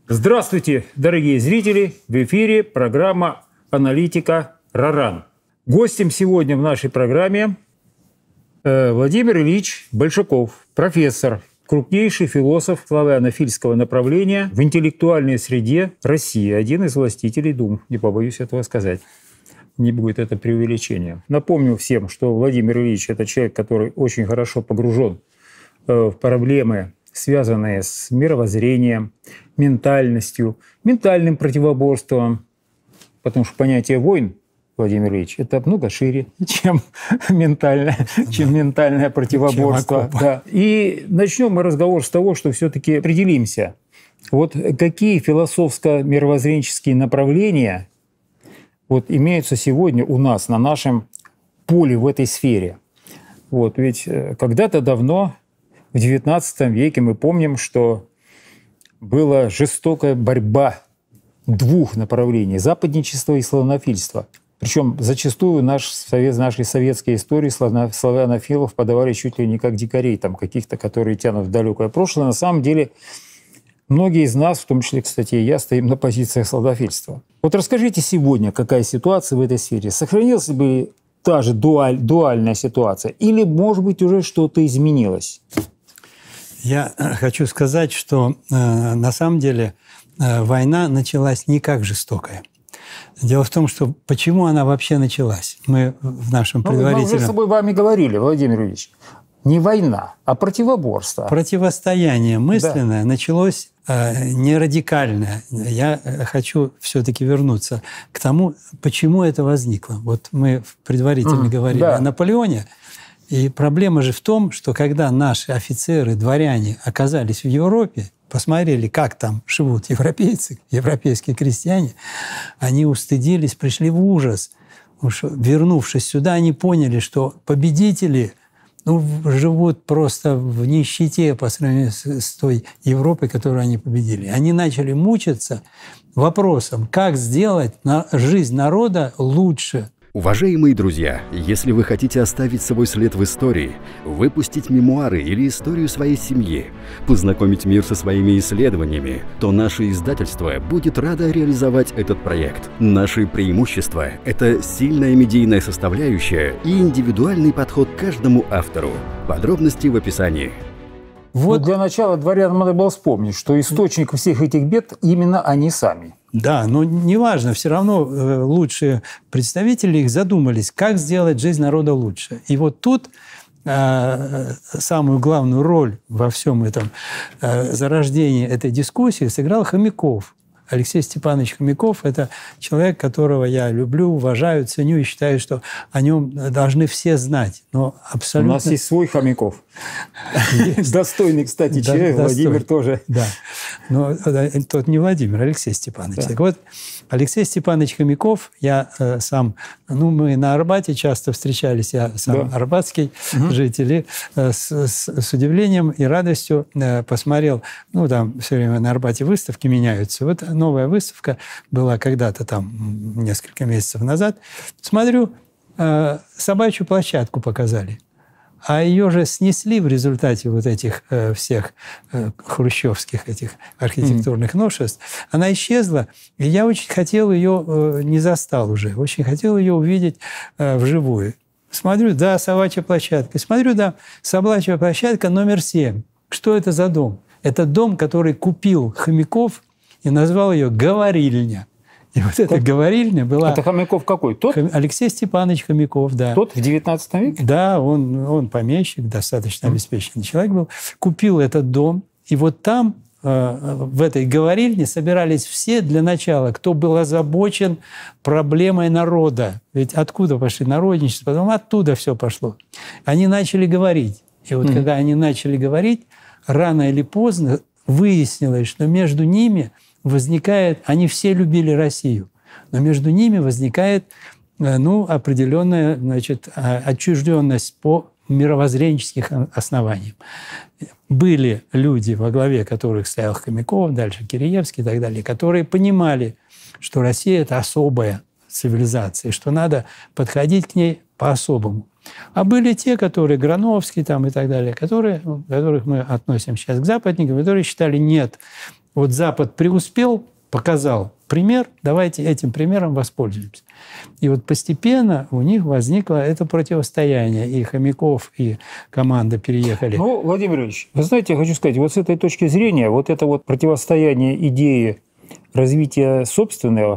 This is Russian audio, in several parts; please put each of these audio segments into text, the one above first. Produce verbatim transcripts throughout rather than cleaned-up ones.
Здравствуйте, дорогие зрители! В эфире программа «Аналитика РАРАН». Гостем сегодня в нашей программе Владимир Ильич Большаков, профессор, крупнейший философ славянофильского направления в интеллектуальной среде России, один из властителей дум, не побоюсь этого сказать. Не будет это преувеличением. Напомню всем, что Владимир Ильич – это человек, который очень хорошо погружен в проблемы, связанные с мировоззрением, ментальностью, ментальным противоборством. Потому что понятие «войн», Владимир Ильич, это много шире, чем ментальное, да. чем ментальное противоборство. Да. И начнем мы разговор с того, что все-таки определимся. Вот какие философско-мировоззренческие направления вот, имеются сегодня у нас на нашем поле в этой сфере. Вот, ведь когда-то давно, в девятнадцатом веке, мы помним, что была жестокая борьба двух направлений – западничества и славянофильства. Причем зачастую наш, в нашей советской истории славянофилов подавали чуть ли не как дикарей, там, каких-то, которые тянут в далекое прошлое. На самом деле многие из нас, в том числе, кстати, и я, стоим на позициях славянофильства. Вот расскажите сегодня, какая ситуация в этой сфере? Сохранилась бы та же дуаль, дуальная ситуация? Или, может быть, уже что-то изменилось? Я хочу сказать, что э, на самом деле э, война началась не как жестокая. Дело в том, что почему она вообще началась? Мы в нашем предварительном... Ну, мы уже с собой вами говорили, Владимир Ильич. Не война, а противоборство. Противостояние мысленное да. началось э, не радикальное. Я хочу все-таки вернуться к тому, почему это возникло. Вот мы предварительно mm, говорили да. о Наполеоне. И проблема же в том, что когда наши офицеры, дворяне оказались в Европе, посмотрели, как там живут европейцы, европейские крестьяне, они устыдились, пришли в ужас. Уж вернувшись сюда, они поняли, что победители ну, живут просто в нищете по сравнению с, с той Европой, которую они победили. Они начали мучиться вопросом, как сделать на жизнь народа лучше. Уважаемые друзья, если вы хотите оставить свой след в истории, выпустить мемуары или историю своей семьи, познакомить мир со своими исследованиями, то наше издательство будет радо реализовать этот проект. Наши преимущества – это сильная медийная составляющая и индивидуальный подход к каждому автору. Подробности в описании. Вот ну, для начала дворянам надо было вспомнить, что источник всех этих бед именно они сами. Да, но неважно, все равно лучшие представители их задумались, как сделать жизнь народа лучше. И вот тут э, самую главную роль во всем этом э, зарождении этой дискуссии сыграл Хомяков. Алексей Степанович Хомяков – это человек, которого я люблю, уважаю, ценю и считаю, что о нем должны все знать. Но абсолютно... У нас есть свой Хомяков. Достойный, кстати, человек. Владимир тоже. Да. Но тот не Владимир, Алексей Степанович. Так вот, Алексей Степанович Хомяков, я сам, ну, мы на Арбате часто встречались, я сам арбатский житель, и с удивлением и радостью посмотрел, ну, там все время на Арбате выставки меняются. Вот новая выставка была когда-то там несколько месяцев назад. Смотрю, собачью площадку показали. А ее же снесли в результате вот этих э, всех э, хрущевских этих архитектурных новшеств. Она исчезла, и я очень хотел ее, э, не застал уже, очень хотел ее увидеть э, вживую. Смотрю, да, собачья площадка. Смотрю, да, собачья площадка номер семь. Что это за дом? Это дом, который купил Хомяков и назвал ее «Говорильня». И вот эта говорильня была... Это Хомяков какой? Тот? Алексей Степанович Хомяков, да. Тот в девятнадцатом веке? Да, он, он помещик, достаточно обеспеченный человек был. Купил этот дом, и вот там, в этой говорильне, собирались все для начала, кто был озабочен проблемой народа. Ведь откуда пошли народничество? Потом оттуда все пошло. Они начали говорить. И вот mm-hmm. когда они начали говорить, рано или поздно выяснилось, что между ними... возникает, они все любили Россию, но между ними возникает ну, определенная, значит, отчужденность по мировоззренческим основаниям. Были люди, во главе которых стоял Хомяков, дальше Киреевский и так далее, которые понимали, что Россия – это особая цивилизация, что надо подходить к ней по-особому. А были те, которые, Грановский там и так далее, которые, которых мы относим сейчас к западникам, которые считали, нет, Вот Запад преуспел, показал пример, давайте этим примером воспользуемся. И вот постепенно у них возникло это противостояние. И Хомяков, и команда переехали. Ну, Владимир Ильич, вы знаете, я хочу сказать, вот с этой точки зрения, вот это вот противостояние идеи развития собственного,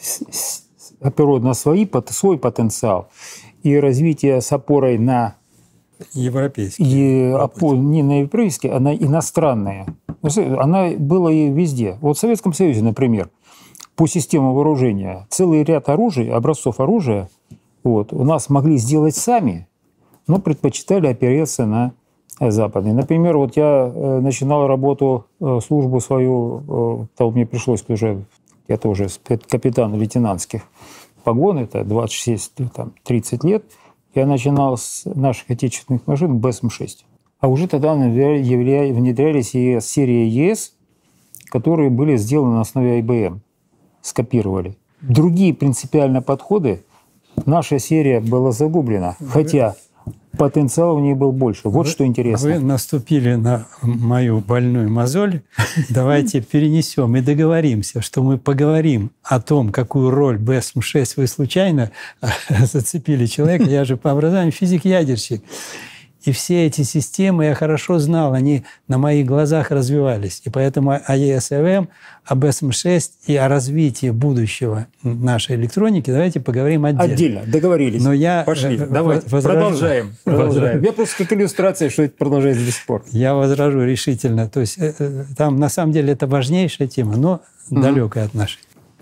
опираясь на свои, свой потенциал, и развитие с опорой на европейский. И опор, не на европейский, а на иностранные. Она была и везде. Вот в Советском Союзе, например, по системе вооружения целый ряд оружия, образцов оружия вот, у нас могли сделать сами, но предпочитали опереться на западные. Например, вот я начинал работу, службу свою, там мне пришлось уже, это уже капитан лейтенантских погон, это двадцать шесть тридцать лет, я начинал с наших отечественных машин Бэ Эс Эм шесть. А уже тогда внедрялись и серии Е С, которые были сделаны на основе Ай Бэ Эм. Скопировали. Другие принципиально подходы, наша серия была загублена, хотя потенциал в ней был больше. Вот вы, что интересно. Вы наступили на мою больную мозоль. Давайте перенесем и договоримся, что мы поговорим о том, какую роль Бэ Эс Эм шесть вы случайно зацепили человека. Я же по образованию физик-ядерщик. И все эти системы я хорошо знал, они на моих глазах развивались. И поэтому о Е С Эм, о Бэ Эс Эм шесть и о развитии будущего нашей электроники давайте поговорим отдельно. Отдельно, договорились. Но я Пошли, давайте, возражу, продолжаем. продолжаем. Я просто как иллюстрация, что это продолжается до сих пор. Я возражу решительно. То есть там на самом деле это важнейшая тема, но mm-hmm. далекая от нашей.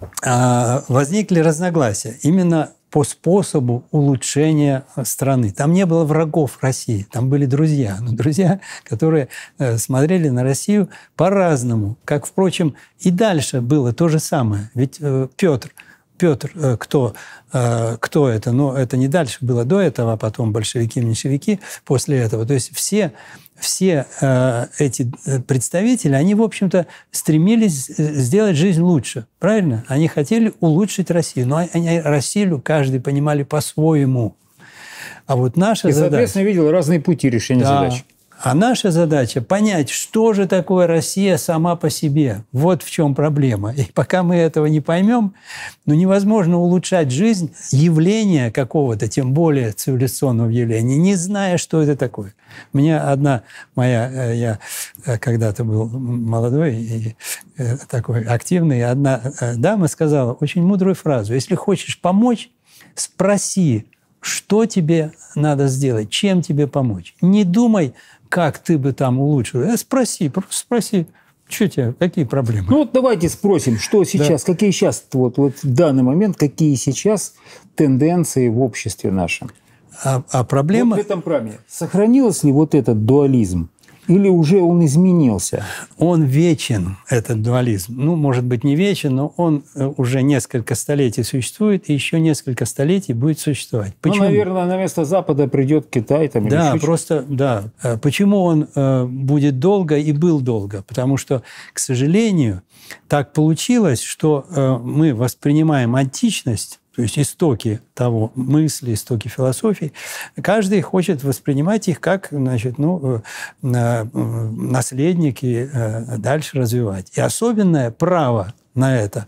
А, возникли разногласия именно по способу улучшения страны. Там не было врагов России, там были друзья. Но друзья, которые смотрели на Россию по-разному. Как, впрочем, и дальше было то же самое. Ведь Петр, Петр, кто, кто это? Но это не дальше было до этого, а потом большевики, меньшевики после этого. То есть все, все эти представители, они, в общем-то, стремились сделать жизнь лучше. Правильно? Они хотели улучшить Россию. Но они Россию каждый понимали по-своему. А вот наша И, задача... соответственно, видел разные пути решения да. задач. А наша задача – понять, что же такое Россия сама по себе. Вот в чем проблема. И пока мы этого не поймем, ну, невозможно улучшать жизнь явления какого-то, тем более цивилизационного явления, не зная, что это такое. Мне одна моя, я когда-то был молодой и такой активный, одна дама сказала очень мудрую фразу: если хочешь помочь, спроси, что тебе надо сделать, чем тебе помочь. Не думай, как ты бы там улучшил. А спроси, просто спроси, что тебе, какие проблемы. Ну вот давайте спросим, что сейчас, да. какие сейчас, вот, вот в данный момент, какие сейчас тенденции в обществе нашем. А, а проблема... Вот в этом праве сохранилось ли вот этот дуализм? Или уже он изменился? Он вечен, этот дуализм. Ну, может быть, не вечен, но он уже несколько столетий существует, и еще несколько столетий будет существовать. Почему? Ну, наверное, на место Запада придет Китай. Там, да, или просто, да. Почему он э, будет долго и был долго? Потому что, к сожалению, так получилось, что э, мы воспринимаем античность, то есть истоки того мысли, истоки философии, каждый хочет воспринимать их как, значит, ну, наследники, дальше развивать. И особенное право на это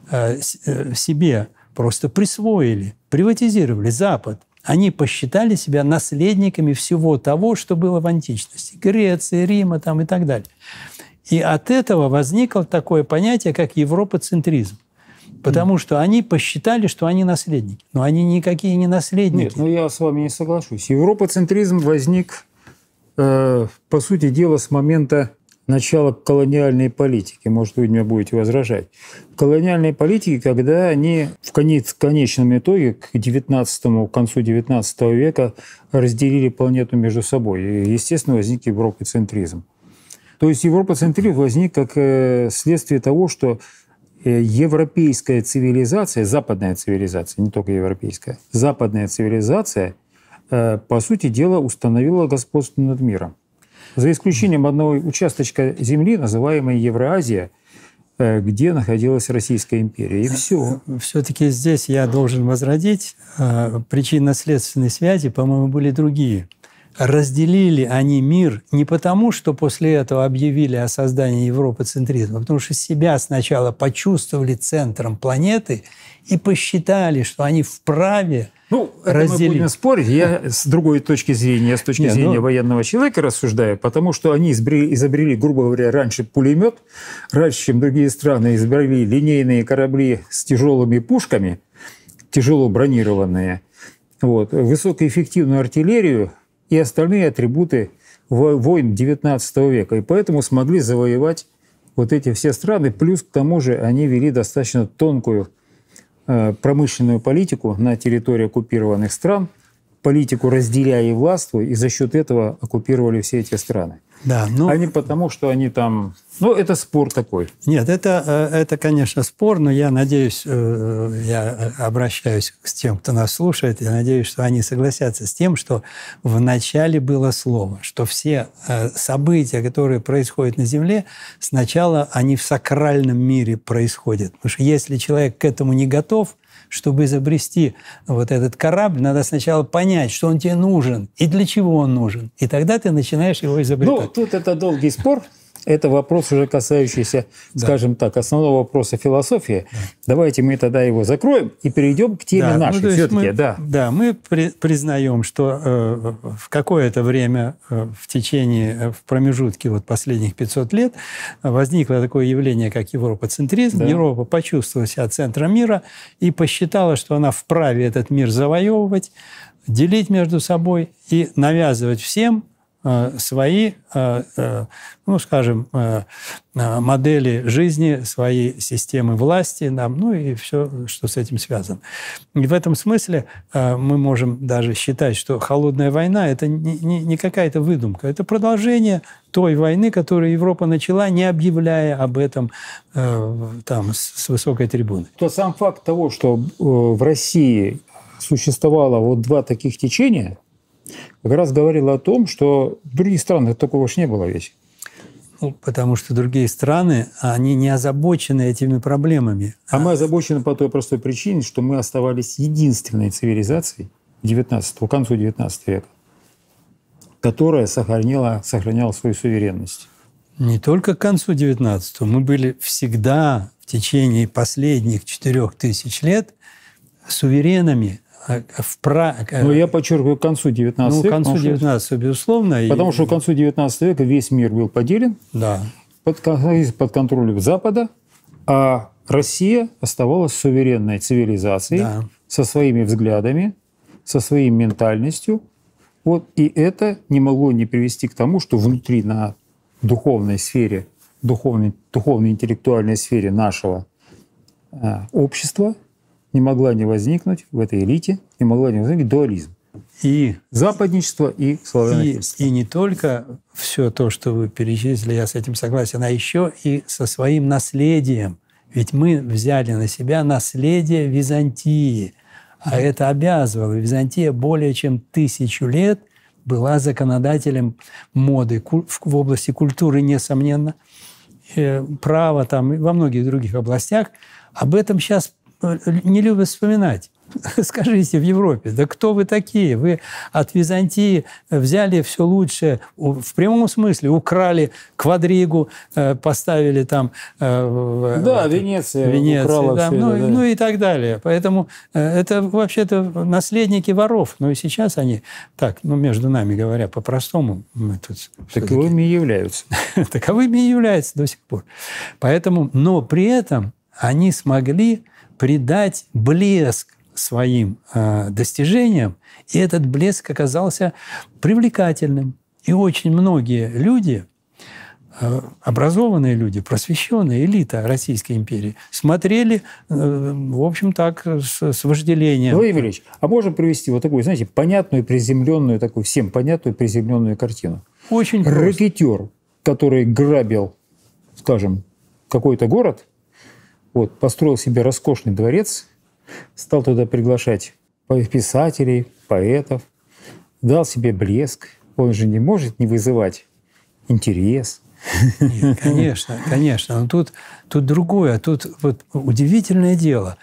себе просто присвоили, приватизировали Запад. Они посчитали себя наследниками всего того, что было в античности. Греции, Рима там, и так далее. И от этого возникло такое понятие, как европоцентризм. Потому что они посчитали, что они наследники. Но они никакие не наследники. Нет, ну я с вами не соглашусь. Европоцентризм возник, э, по сути дела, с момента начала колониальной политики. Может, вы меня будете возражать. Колониальной политики, когда они в конец, конечном итоге к девятнадцатому, к концу девятнадцатого века разделили планету между собой. И, естественно, возник европоцентризм. То есть европоцентризм возник как э, следствие того, что европейская цивилизация, западная цивилизация, не только европейская, западная цивилизация, по сути дела, установила господство над миром. За исключением одного участочка земли, называемой Евразия, где находилась Российская империя. И все. Все-таки здесь я должен возродить. Причинно-следственные связи, по-моему, были другие. разделили они мир не потому, что после этого объявили о создании европоцентризма, а потому что себя сначала почувствовали центром планеты и посчитали, что они вправе Ну, это разделить. мы будем спорить. Я с другой точки зрения, с точки Не, зрения ну- военного человека рассуждаю, потому что они изобрели, изобрели, грубо говоря, раньше пулемет, раньше, чем другие страны, изобрели линейные корабли с тяжелыми пушками, тяжело бронированные, вот, высокоэффективную артиллерию и остальные атрибуты во- войн девятнадцатого века. И поэтому смогли завоевать вот эти все страны. Плюс к тому же они вели достаточно тонкую э, промышленную политику на территории оккупированных стран, политику разделяя и властвуя, и за счет этого оккупировали все эти страны. Да, ну, А не потому, что они там... Ну, это спор такой. Нет, это, это, конечно, спор, но я надеюсь, я обращаюсь к тем, кто нас слушает, я надеюсь, что они согласятся с тем, что в начале было слово, что все события, которые происходят на Земле, сначала они в сакральном мире происходят. Потому что если человек к этому не готов, чтобы изобрести вот этот корабль, надо сначала понять, что он тебе нужен и для чего он нужен. И тогда ты начинаешь его изобретать. Ну, тут это долгий спор. Это вопрос, уже касающийся, Да. скажем так, основного вопроса философии. Да. Давайте мы тогда его закроем и перейдем к теме Да, ну, нашей. то есть Все-таки, мы, да. Да, мы при, признаем, что э, в какое-то время, э, в течение, э, в промежутке вот последних пятисот лет возникло такое явление, как европоцентризм. Да. Европа почувствовала себя центром мира и посчитала, что она вправе этот мир завоевывать, делить между собой и навязывать всем свои, ну, скажем, модели жизни, свои системы власти, нам, ну и все, что с этим связано. И в этом смысле мы можем даже считать, что холодная война – это не, не какая-то выдумка, это продолжение той войны, которую Европа начала, не объявляя об этом там, с высокой трибуны. То сам факт того, что в России существовало вот два таких течения, как раз говорил о том, что в других странах такого уж не было ведь. Ну, потому что другие страны, они не озабочены этими проблемами. А мы озабочены по той простой причине, что мы оставались единственной цивилизацией девятнадцатого, к концу девятнадцатого века, которая сохранила, сохраняла свою суверенность. Не только к концу девятнадцатого. Мы были всегда в течение последних четырех тысяч лет суверенами. В пра... Но я подчеркиваю, к концу девятнадцатого века. Ну, к концу девятнадцатого, безусловно. Потому и... что к концу девятнадцатого века весь мир был поделен да. под, под контролем Запада, а Россия оставалась суверенной цивилизацией Да. со своими взглядами, со своей ментальностью. Вот, и это не могло не привести к тому, что внутри на духовной сфере, духовной, духовной интеллектуальной сфере нашего э, общества не могла не возникнуть в этой элите, не могла не возникнуть дуализм. И, Западничество и и, славянофильство. и не только все то, что вы перечислили, я с этим согласен, а еще и со своим наследием. Ведь мы взяли на себя наследие Византии, а это обязывало. Византия более чем тысячу лет была законодателем моды в области культуры, несомненно, права там, и во многих других областях. Об этом сейчас не любят вспоминать. Скажите, в Европе, да кто вы такие? Вы от Византии взяли все лучшее, в прямом смысле, украли квадригу, поставили там... Да, Венеция, Венеция украла да, все ну, это, да. ну и так далее. Поэтому это вообще-то наследники воров. Ну и сейчас они, так, ну между нами говоря, по-простому, мы тут... Таковыми и являются. Таковыми и являются до сих пор. Поэтому, но при этом они смогли придать блеск своим э, достижениям, и этот блеск оказался привлекательным. И очень многие люди, э, образованные люди, просвещенные, элита Российской империи, смотрели, э, в общем, так, с, с вожделением. Владимир Ильич, а можно привести вот такую, знаете, понятную, приземленную, такую всем понятную, приземленную картину? Очень просто. Рэкетер, который грабил, скажем, какой-то город, вот, построил себе роскошный дворец, стал туда приглашать писателей, поэтов, дал себе блеск. Он же не может не вызывать интерес. Нет, конечно, конечно. Но тут, тут другое. Тут вот удивительное дело.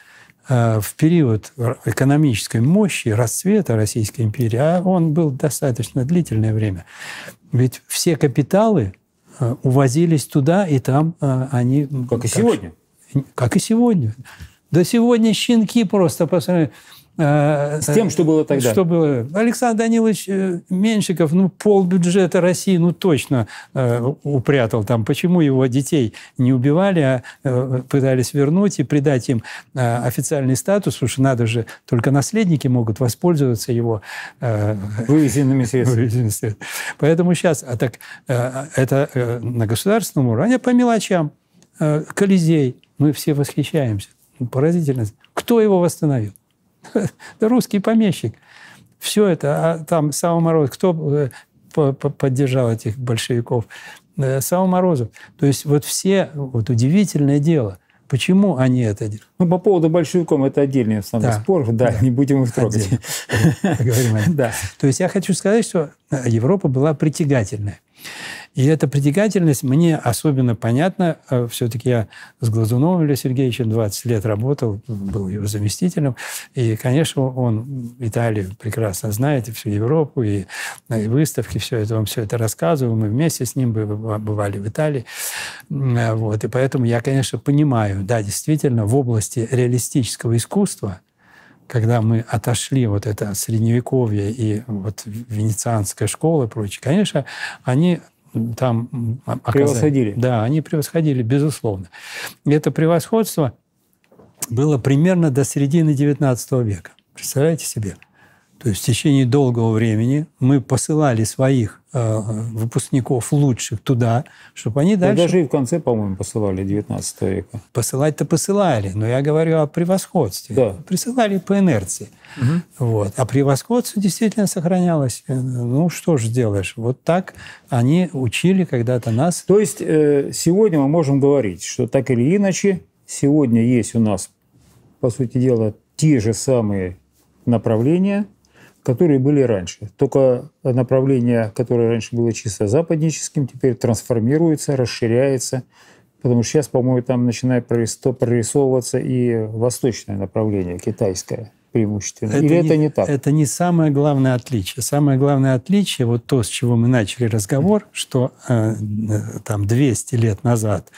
в период экономической мощи, расцвета Российской империи, а он был достаточно длительное время, ведь все капиталы увозились туда, и там они... Как и сегодня. Как и сегодня. Да сегодня щенки просто по сравнению... С тем, что было тогда. Что было. Александр Данилович Меньшиков, ну, полбюджета России, ну, точно э, упрятал там. Почему его детей не убивали, а э, пытались вернуть и придать им э, официальный статус, потому что надо же, только наследники могут воспользоваться его э, вывезенными средствами. Поэтому сейчас а так, э, это э, на государственном уровне, по мелочам. Э, Колизей, мы все восхищаемся. Поразительно. Кто его восстановил? Да русский помещик. Все это, а там Сава Морозов, кто поддержал этих большевиков? Сава Морозов. То есть вот все, вот удивительное дело, почему они это делают? Ну, по поводу большевиков это отдельный основной да. спор, да, да, не будем их трогать. Да. То есть я хочу сказать, что Европа была притягательная. И эта притягательность мне особенно понятна. Все-таки я с Глазуновым Ильей Сергеевичем двадцать лет работал, был его заместителем. И, конечно, он Италию прекрасно знает, и всю Европу, и, и выставки, все это, он все это рассказывал. Мы вместе с ним бывали в Италии. Вот. И поэтому я, конечно, понимаю, да, действительно, в области реалистического искусства, когда мы отошли вот это Средневековье и вот Венецианская школа и прочее, конечно, они там оказали, превосходили. Да, они превосходили, безусловно. И это превосходство было примерно до середины девятнадцатого века. Представляете себе? То есть в течение долгого времени мы посылали своих э, выпускников лучших туда, чтобы они дальше... Да даже и в конце, по-моему, посылали девятнадцатого века. Посылать-то посылали, но я говорю о превосходстве. Да. Присылали по инерции. Угу. Вот. А превосходство действительно сохранялось. Ну, что ж сделаешь? Вот так они учили когда-то нас. То есть э, сегодня мы можем говорить, что так или иначе, сегодня есть у нас, по сути дела, те же самые направления, которые были раньше. Только направление, которое раньше было чисто западническим, теперь трансформируется, расширяется. Потому что сейчас, по-моему, там начинает прорисовываться и восточное направление, китайское преимущественно. Это Или не, это не так? Это не самое главное отличие. Самое главное отличие, вот то, с чего мы начали разговор, что э, там двести лет назад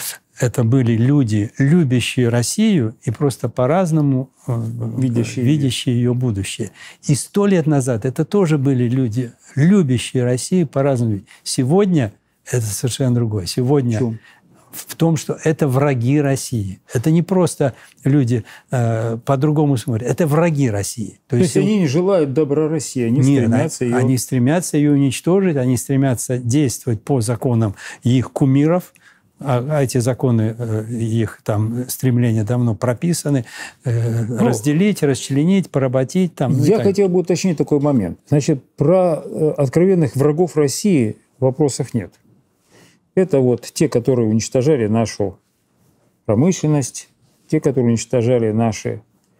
это были люди, любящие Россию и просто по-разному видящие, видящие ее будущее. И сто лет назад это тоже были люди, любящие Россию по-разному. Сегодня это совершенно другое. Сегодня Чум? в том, что это враги России. Это не просто люди э, по-другому смотрят. Это враги России. То, То есть, есть они не желают добра России, они нет, стремятся ее... Они стремятся ее уничтожить, они стремятся действовать по законам их кумиров. А эти законы, их там стремления давно прописаны. Ну, разделить, расчленить, поработить. Там, я ну, хотел бы уточнить такой момент. Значит, про откровенных врагов России вопросов нет. Это вот те, которые уничтожали нашу промышленность, те, которые уничтожали наши,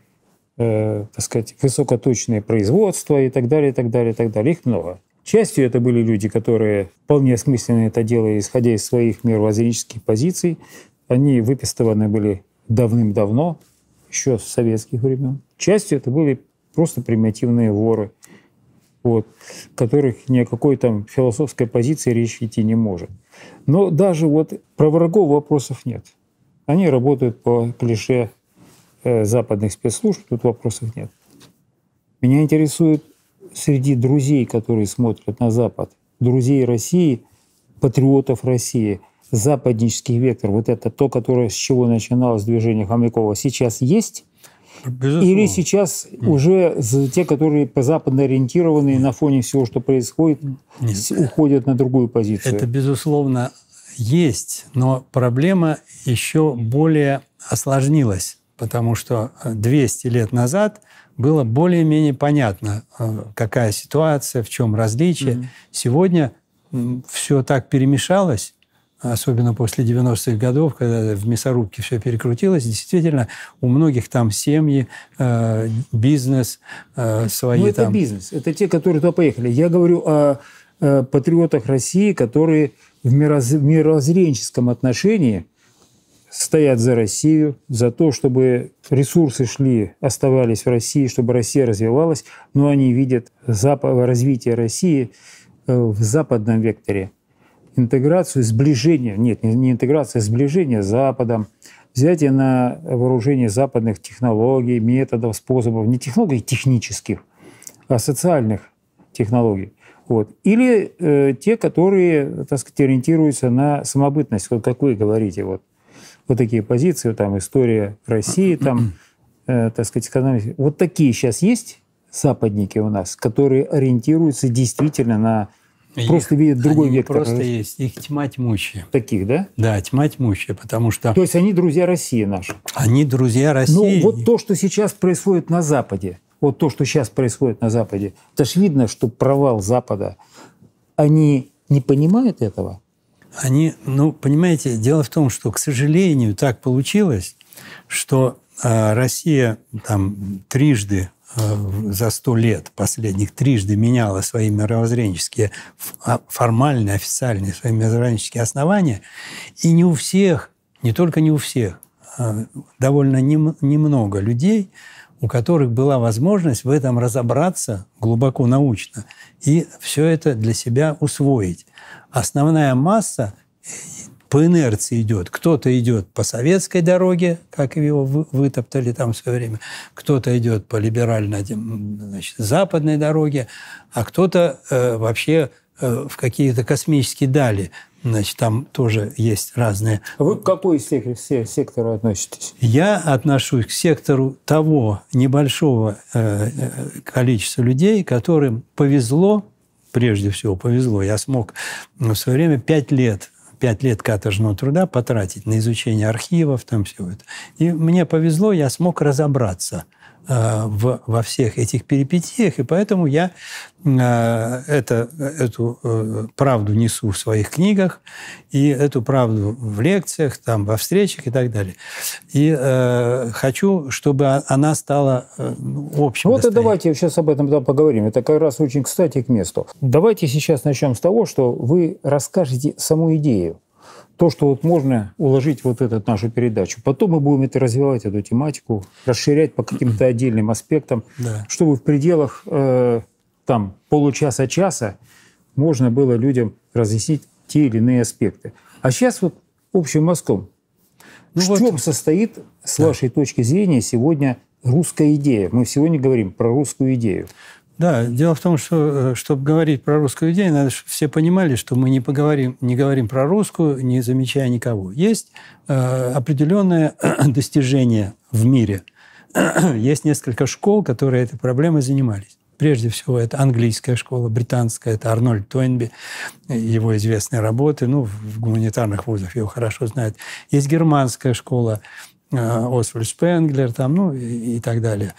э, так сказать, высокоточные производства и так далее, и так далее, и так далее. Их много. Частью это были люди, которые вполне осмысленно это делали, исходя из своих мировоззренческих позиций. Они выпистованы были давным-давно, еще с советских времен. Частью это были просто примитивные воры, вот, которых ни о какой там философской позиции речь идти не может. Но даже вот про врагов вопросов нет. Они работают по клише э, западных спецслужб, тут вопросов нет. Меня интересует среди друзей, которые смотрят на Запад, друзей России, патриотов России, западнический вектор, вот это то, которое, с чего начиналось движение Хомякова, сейчас есть? Безусловно. Или сейчас Нет. уже те, которые по-западно ориентированные на фоне всего, что происходит, Нет. уходят на другую позицию? Это, безусловно, есть, но проблема еще более осложнилась, потому что двести лет назад было более-менее понятно, какая ситуация, в чем различие. Mm-hmm. Сегодня все так перемешалось, особенно после девяностых годов, когда в мясорубке все перекрутилось. Действительно, у многих там семьи, бизнес, свои Ну, это там... бизнес. Это те, которые туда поехали. Я говорю о патриотах России, которые в мирозренческом отношении стоят за Россию, за то, чтобы ресурсы шли, оставались в России, чтобы Россия развивалась, но они видят развитие России в западном векторе. Интеграцию, сближение, нет, не интеграция, а сближение с Западом, взятие на вооружение западных технологий, методов, способов, не технологий технических, а социальных технологий. Вот. Или э, те, которые, так сказать, ориентируются на самобытность, вот как вы говорите, вот, вот такие позиции, там, история России, там, э, так сказать, экономика. Вот такие сейчас есть западники у нас, которые ориентируются действительно на... Их, просто видят другой они вектор. Просто есть, их тьма тьмущая. Таких, да? Да, тьма тьмущая, потому что... То есть они друзья России наши. Они друзья России. Ну, вот то, что сейчас происходит на Западе, вот то, что сейчас происходит на Западе, это ж видно, что провал Запада. Они не понимают этого? Они, ну, понимаете, дело в том, что, к сожалению, так получилось, что э, Россия там трижды э, за сто лет последних трижды меняла свои мировоззренческие, формальные, официальные свои мировоззренческие основания, и не у всех, не только не у всех, э, довольно нем, немного людей, у которых была возможность в этом разобраться глубоко научно и все это для себя усвоить. Основная масса по инерции идет. Кто-то идет по советской дороге, как его вытоптали там в свое время, кто-то идет по либеральной, значит, западной дороге, а кто-то э, вообще э, в какие-то космические дали. Значит, там тоже есть разные... Вы к какой сектору относитесь? Я отношусь к сектору того небольшого э, количества людей, которым повезло, прежде всего повезло. Я смог в свое время пять лет, пять лет каторжного труда потратить на изучение архивов, там все это. И мне повезло, я смог разобраться В, во всех этих перипетиях, и поэтому я э, это, эту э, правду несу в своих книгах, и эту правду в лекциях, там, во встречах и так далее. И э, хочу, чтобы она стала э, общим. Вот и давайте сейчас об этом поговорим. Это как раз очень кстати к месту. Давайте сейчас начнем с того, что вы расскажете саму идею. То, что вот можно уложить вот эту нашу передачу. Потом мы будем это развивать, эту тематику, расширять по каким-то отдельным аспектам, да, чтобы в пределах э, там, получаса-часа можно было людям разъяснить те или иные аспекты. А сейчас вот общим мазком. Ну в вот, чем состоит, с да. вашей точки зрения, сегодня русская идея? Мы сегодня говорим про русскую идею. Да, дело в том, что, чтобы говорить про русскую идею, надо, чтобы все понимали, что мы не, поговорим, не говорим про русскую, не замечая никого. Есть э, определенное достижение в мире. Есть несколько школ, которые этой проблемой занимались. Прежде всего, это английская школа, британская, это Арнольд Тойнби, его известные работы, ну, в гуманитарных вузах его хорошо знают. Есть германская школа, Освальд Спенглер, там, ну, и, и так далее.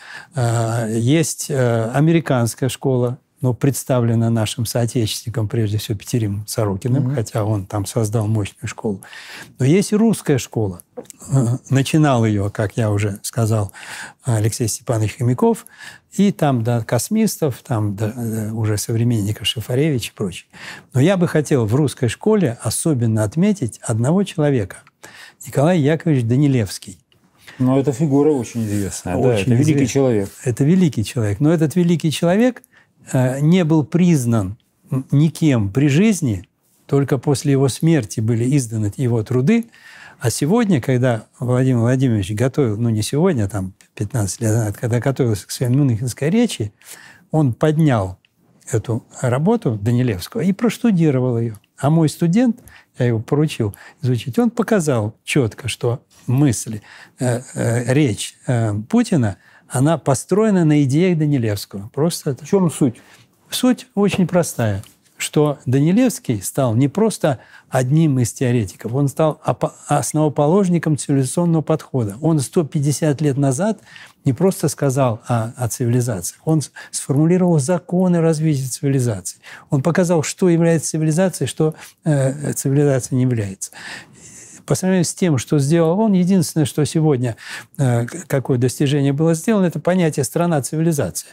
Есть американская школа, но представлена нашим соотечественником, прежде всего, Петеримом Сорокиным, mm-hmm. хотя он там создал мощную школу. Но есть и русская школа. Начинал ее, как я уже сказал, Алексей Степанович Хомяков, и там до космистов, там до, до уже современников Шафаревич и прочее. Но я бы хотел в русской школе особенно отметить одного человека – Николай Яковлевич Данилевский. Но эта фигура очень известная. Очень да, это великий известный. человек. Это великий человек. Но этот великий человек э, не был признан никем при жизни, только после его смерти были изданы его труды. А сегодня, когда Владимир Владимирович готовил, ну не сегодня, а там пятнадцать лет назад, когда готовился к своей мюнхенской речи, он поднял эту работу Данилевского и проштудировал ее. А мой студент, я его поручил изучить, он показал четко, что мысль, э, э, речь э, Путина, она построена на идеях Данилевского. Просто в чем суть? Суть очень простая, что Данилевский стал не просто одним из теоретиков, он стал основоположником цивилизационного подхода. Он сто пятьдесят лет назад не просто сказал о, о цивилизациях, он сформулировал законы развития цивилизации. Он показал, что является цивилизацией, что э, цивилизацией не является. По сравнению с тем, что сделал он, единственное, что сегодня, э, какое достижение было сделано, это понятие «страна-цивилизация».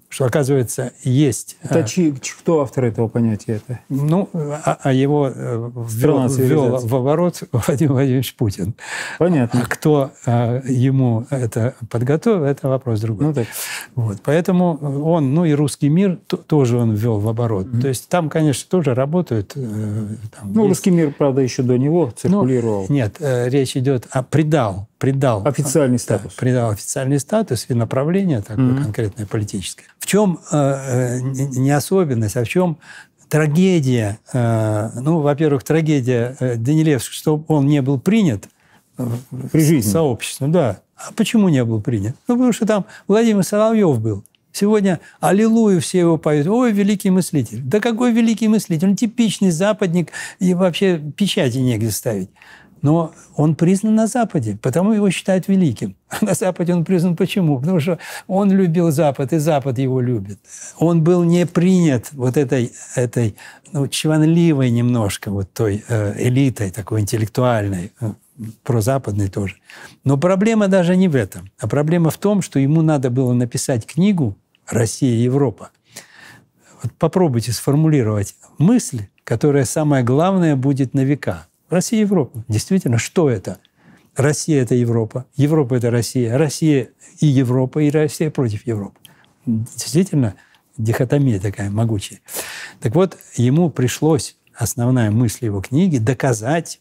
что, оказывается, есть... Это чи, кто автор этого понятия? Это? Ну, а, а его ввел, ввел в оборот Владимир Владимирович Путин. Понятно. А кто а, ему это подготовил, это вопрос другой. Ну, так. Вот. Поэтому он, ну и «Русский мир» тоже он ввел в оборот. Mm-hmm. То есть там, конечно, тоже работают... Там ну, есть... «Русский мир», правда, еще до него циркулировал. Ну, нет, речь идет о «придал». Придал официальный статус. Да, придал официальный статус и направление такое mm-hmm. конкретное политическое. В чем э, не особенность, а в чем трагедия? Э, ну, во-первых, трагедия э, Данилевского, что он не был принят при жизни сообществом. Да. А почему не был принят? Ну, потому что там Владимир Соловьев был. Сегодня аллилуйя все его поют. Ой, великий мыслитель. Да какой великий мыслитель? Он типичный западник, и вообще печати негде ставить. Но он признан на Западе, потому его считают великим. А на Западе он признан почему? Потому что он любил Запад, и Запад его любит. Он был не принят вот этой, этой ну, чванливой немножко вот той э, элитой, такой интеллектуальной, э, прозападной тоже. Но проблема даже не в этом. А проблема в том, что ему надо было написать книгу «Россия и Европа». Вот попробуйте сформулировать мысль, которая самое главное будет на века. Россия и Европа. Действительно, что это? Россия – это Европа, Европа – это Россия, Россия и Европа, и Россия против Европы. Действительно, дихотомия такая могучая. Так вот, ему пришлось, основная мысль его книги, доказать,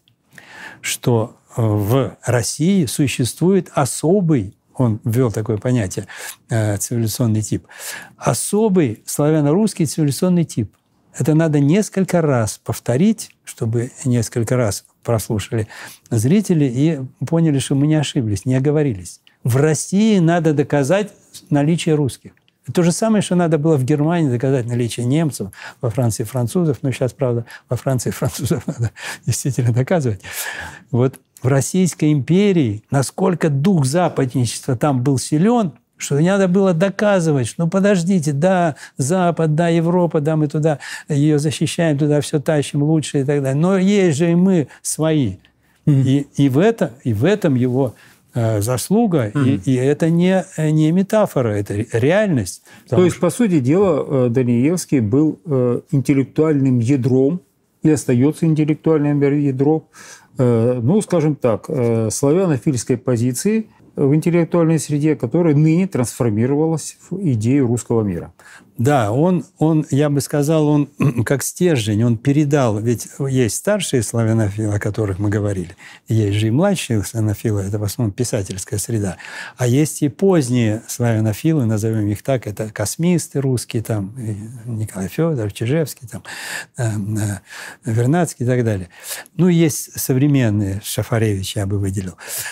что в России существует особый, он ввел такое понятие, цивилизационный тип, особый славяно-русский цивилизационный тип. Это надо несколько раз повторить, чтобы несколько раз прослушали зрители и поняли, что мы не ошиблись, не оговорились. В России надо доказать наличие русских. То же самое, что надо было в Германии доказать наличие немцев, во Франции французов. Но сейчас, правда, во Франции французов надо действительно доказывать. Вот в Российской империи, насколько дух западничества там был силен, что не надо было доказывать, что ну подождите, да, Запад, да, Европа, да, мы туда ее защищаем, туда все тащим лучше и так далее. Но есть же и мы свои. Mm-hmm. И, и, в это, и в этом его э, заслуга, mm-hmm. и, и это не, не метафора, это реальность. То есть, что... по сути дела, Данилевский был э, интеллектуальным ядром и остается интеллектуальным ядром, э, ну, скажем так, э, славянофильской позиции в интеллектуальной среде, которая ныне трансформировалась в идею русского мира. Да, он, он, я бы сказал, он как стержень, он передал, ведь есть старшие славянофилы, о которых мы говорили, есть же и младшие славянофилы, это в основном писательская среда, а есть и поздние славянофилы, назовем их так, это космисты русские, там, Николай Федоров, Чижевский, там, Вернадский и так далее. Ну, есть современные, Шафаревич я бы выделил,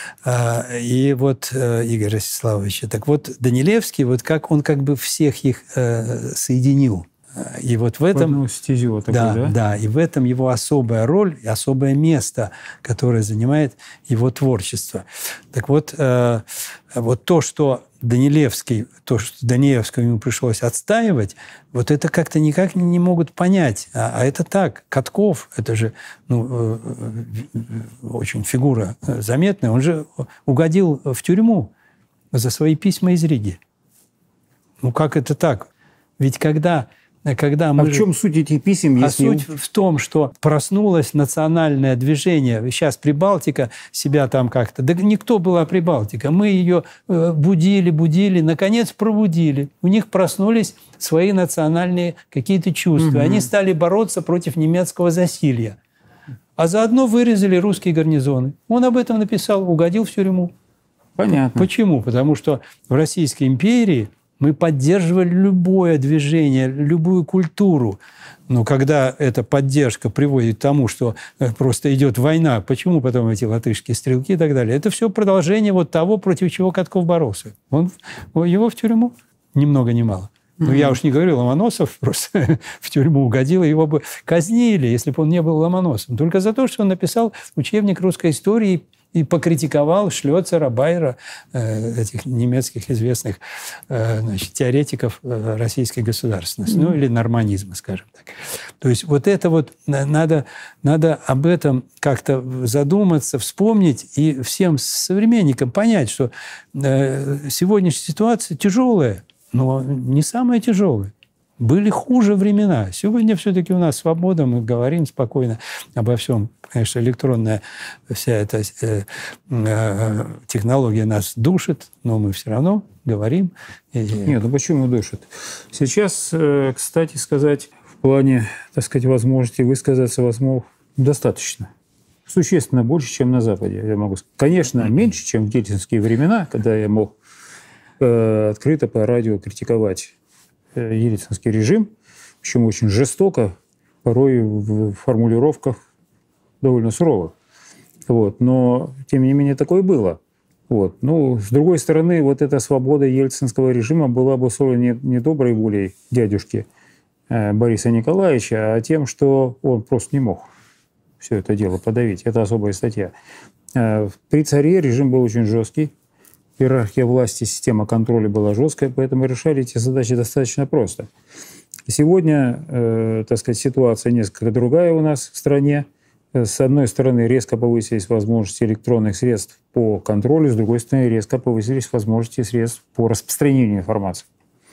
и вот Игорь Ростиславович. Так вот, Данилевский, вот как он как бы всех их соединил. И вот в этом... В стезю такой, да, да? Да, и в этом его особая роль и особое место, которое занимает его творчество. Так вот, э, вот то, что Данилевский, то, что Данилевскому ему пришлось отстаивать, вот это как-то никак не могут понять. А, а это так. Катков, это же ну, э, э, очень фигура заметная, он же угодил в тюрьму за свои письма из Риги. Ну как это так? Ведь когда, когда мы... А в чем суть этих писем? А если... суть в том, что проснулось национальное движение. Сейчас Прибалтика себя там как-то... Да никто была Прибалтика. Мы ее будили, будили, наконец пробудили. У них проснулись свои национальные какие-то чувства. Угу. Они стали бороться против немецкого засилья. А заодно вырезали русские гарнизоны. Он об этом написал, угодил в тюрьму. Понятно. Почему? Потому что в Российской империи мы поддерживали любое движение, любую культуру. Но когда эта поддержка приводит к тому, что просто идет война, почему потом эти латышские стрелки и так далее? Это все продолжение вот того, против чего Катков боролся. Он, его в тюрьму ни много ни мало. Ну, mm-hmm. я уж не говорю, Ломоносов просто в тюрьму угодил, его бы казнили, если бы он не был Ломоносовым. Только за то, что он написал учебник русской истории и покритиковал Шлёцера, Байера, э, этих немецких известных э, значит, теоретиков э, российской государственности, mm-hmm. ну или норманизма, скажем так. То есть вот это вот надо, надо об этом как-то задуматься, вспомнить и всем современникам понять, что э, сегодняшняя ситуация тяжелая. но не самые тяжелые. Были хуже времена. Сегодня все-таки у нас свобода, мы говорим спокойно обо всем. Конечно, электронная вся эта э, э, технология нас душит, но мы все равно говорим. Нет, ну почему душит? Сейчас, э, кстати сказать, в плане, так сказать, возможности высказаться возможно достаточно. Существенно больше, чем на Западе, я могу сказать. Конечно, меньше, чем в ельцинские времена, когда я мог э, открыто по радио критиковать ельцинский режим, причем очень жестоко, порой в формулировках довольно сурово. Вот. Но, тем не менее, такое было. Вот. Ну, с другой стороны, вот эта свобода ельцинского режима была обусловлена не, не доброй волей дядюшки э, Бориса Николаевича, а тем, что он просто не мог все это дело подавить. Это особая статья. Э, при царе режим был очень жесткий. Иерархия власти, система контроля была жесткая, поэтому решали эти задачи достаточно просто. Сегодня, э, так сказать, ситуация несколько другая у нас в стране. С одной стороны, резко повысились возможности электронных средств по контролю, с другой стороны, резко повысились возможности средств по распространению информации.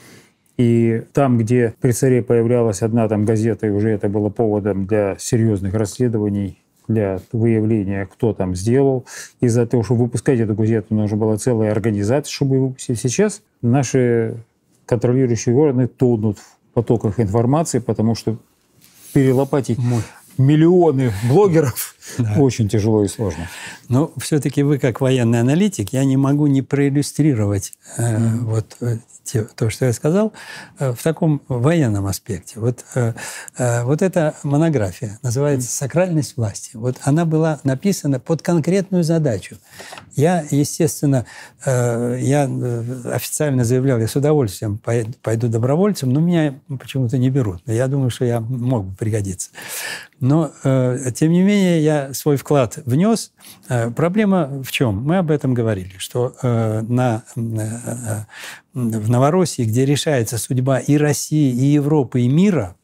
И там, где при царе появлялась одна там газета, и уже это было поводом для серьезных расследований, для выявления, кто там сделал. Из-за того, чтобы выпускать эту газету, нужна была целая организация, чтобы ее выпустить. Сейчас наши контролирующие органы тонут в потоках информации, потому что перелопатить Мой. миллионы блогеров да. очень тяжело и сложно. Но все-таки вы, как военный аналитик, я не могу не проиллюстрировать э, mm-hmm. вот те, то, что я сказал, э, в таком военном аспекте. Вот, э, э, вот эта монография называется «Сакральность власти». Вот она была написана под конкретную задачу. Я, естественно, э, я официально заявлял, я с удовольствием пойду добровольцем, но меня почему-то не берут. Я думаю, что я мог бы пригодиться. Но, э, тем не менее, я свой вклад внес. Э, проблема в чем? Мы об этом говорили, что э, на, э, в Новороссии, где решается судьба и России, и Европы, и мира,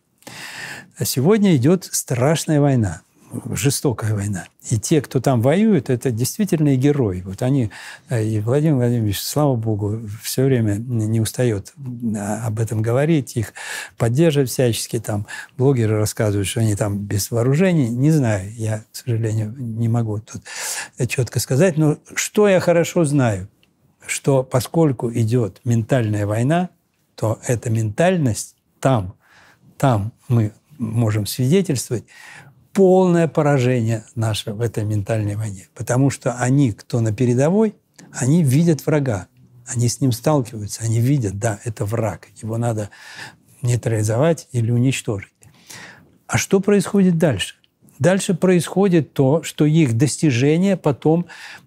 сегодня идет страшная война, жестокая война. И те, кто там воюет, это действительно герои. Вот они, и Владимир Владимирович, слава богу, все время не устает об этом говорить, их поддерживать всячески. Там блогеры рассказывают, что они там без вооружений. Не знаю, я, к сожалению, не могу тут четко сказать. Но что я хорошо знаю, что поскольку идет ментальная война, то эта ментальность там, там мы можем свидетельствовать, полное поражение наше в этой ментальной войне. Потому что они, кто на передовой, они видят врага. Они с ним сталкиваются, они видят, да, это враг. Его надо нейтрализовать или уничтожить. А что происходит дальше? Дальше происходит то, что их достижения потом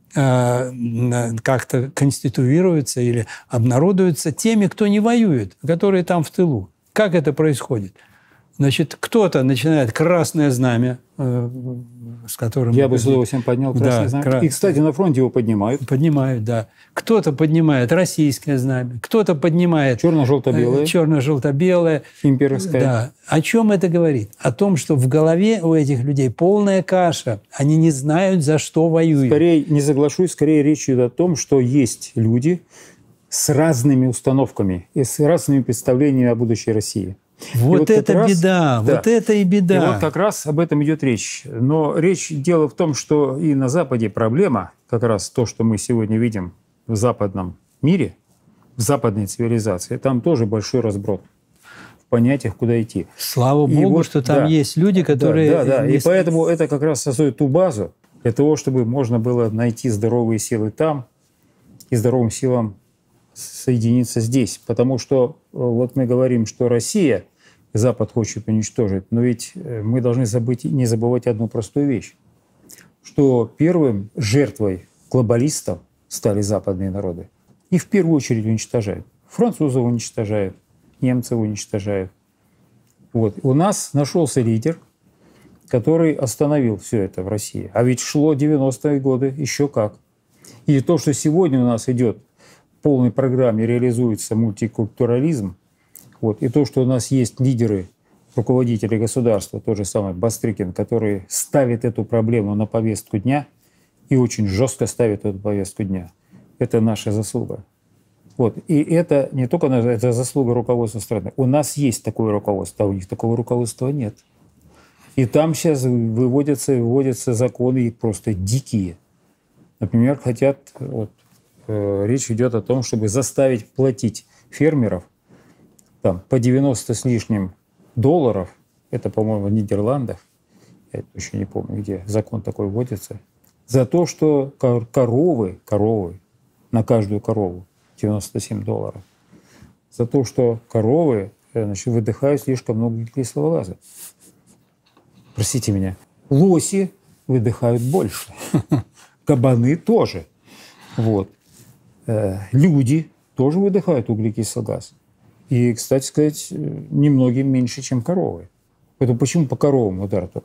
э, как-то конституируются или обнародуются теми, кто не воюет, которые там в тылу. Как это происходит? Значит, кто-то начинает красное знамя, э, с которым... Я бы с удовольствием поднял красное да, знамя. Кра... И, кстати, на фронте его поднимают. Поднимают, да. Кто-то поднимает российское знамя, кто-то поднимает... Черно-желто-белое. Э, черно-желто-белое. Имперское. Да. О чем это говорит? О том, что в голове у этих людей полная каша. Они не знают, за что воюют. Скорее, не соглашусь, скорее речь идет о том, что есть люди с разными установками и с разными представлениями о будущей России. Вот, вот это раз, беда, да. вот это и беда. И вот как раз об этом идет речь. Но речь, дело в том, что и на Западе проблема, как раз то, что мы сегодня видим в западном мире, в западной цивилизации, там тоже большой разброд в понятиях, куда идти. Слава и Богу, вот, что там да, есть люди, которые... Да, да, да. Не... И поэтому это как раз создает ту базу для того, чтобы можно было найти здоровые силы там и здоровым силам соединиться здесь. Потому что вот мы говорим, что Россия Запад хочет уничтожить, но ведь мы должны забыть, не забывать одну простую вещь, что первым жертвой глобалистов стали западные народы. И в первую очередь уничтожают. Французов уничтожают, немцев уничтожают. Вот. У нас нашелся лидер, который остановил все это в России. А ведь шло девяностые годы еще как. И то, что сегодня у нас идет в полной программе, реализуется мультикультурализм, вот. И то, что у нас есть лидеры, руководители государства, тот же самый Бастрыкин, который ставит эту проблему на повестку дня и очень жестко ставит эту повестку дня, это наша заслуга. Вот. И это не только это заслуга руководства страны. У нас есть такое руководство, а у них такого руководства нет. И там сейчас выводятся, выводятся законы просто дикие. Например, хотят, вот, э, речь идет о том, чтобы заставить платить фермеров там, по девяносто с лишним долларов, это, по-моему, в Нидерландах, я еще не помню, где закон такой вводится, за то, что коровы, коровы, на каждую корову девяносто семь долларов, за то, что коровы, значит, выдыхают слишком много углекислого газа. Простите меня, лоси выдыхают больше, кабаны тоже. Вот. Люди тоже выдыхают углекислый газ. И, кстати сказать, немногим меньше, чем коровы. Поэтому почему по коровам удар только?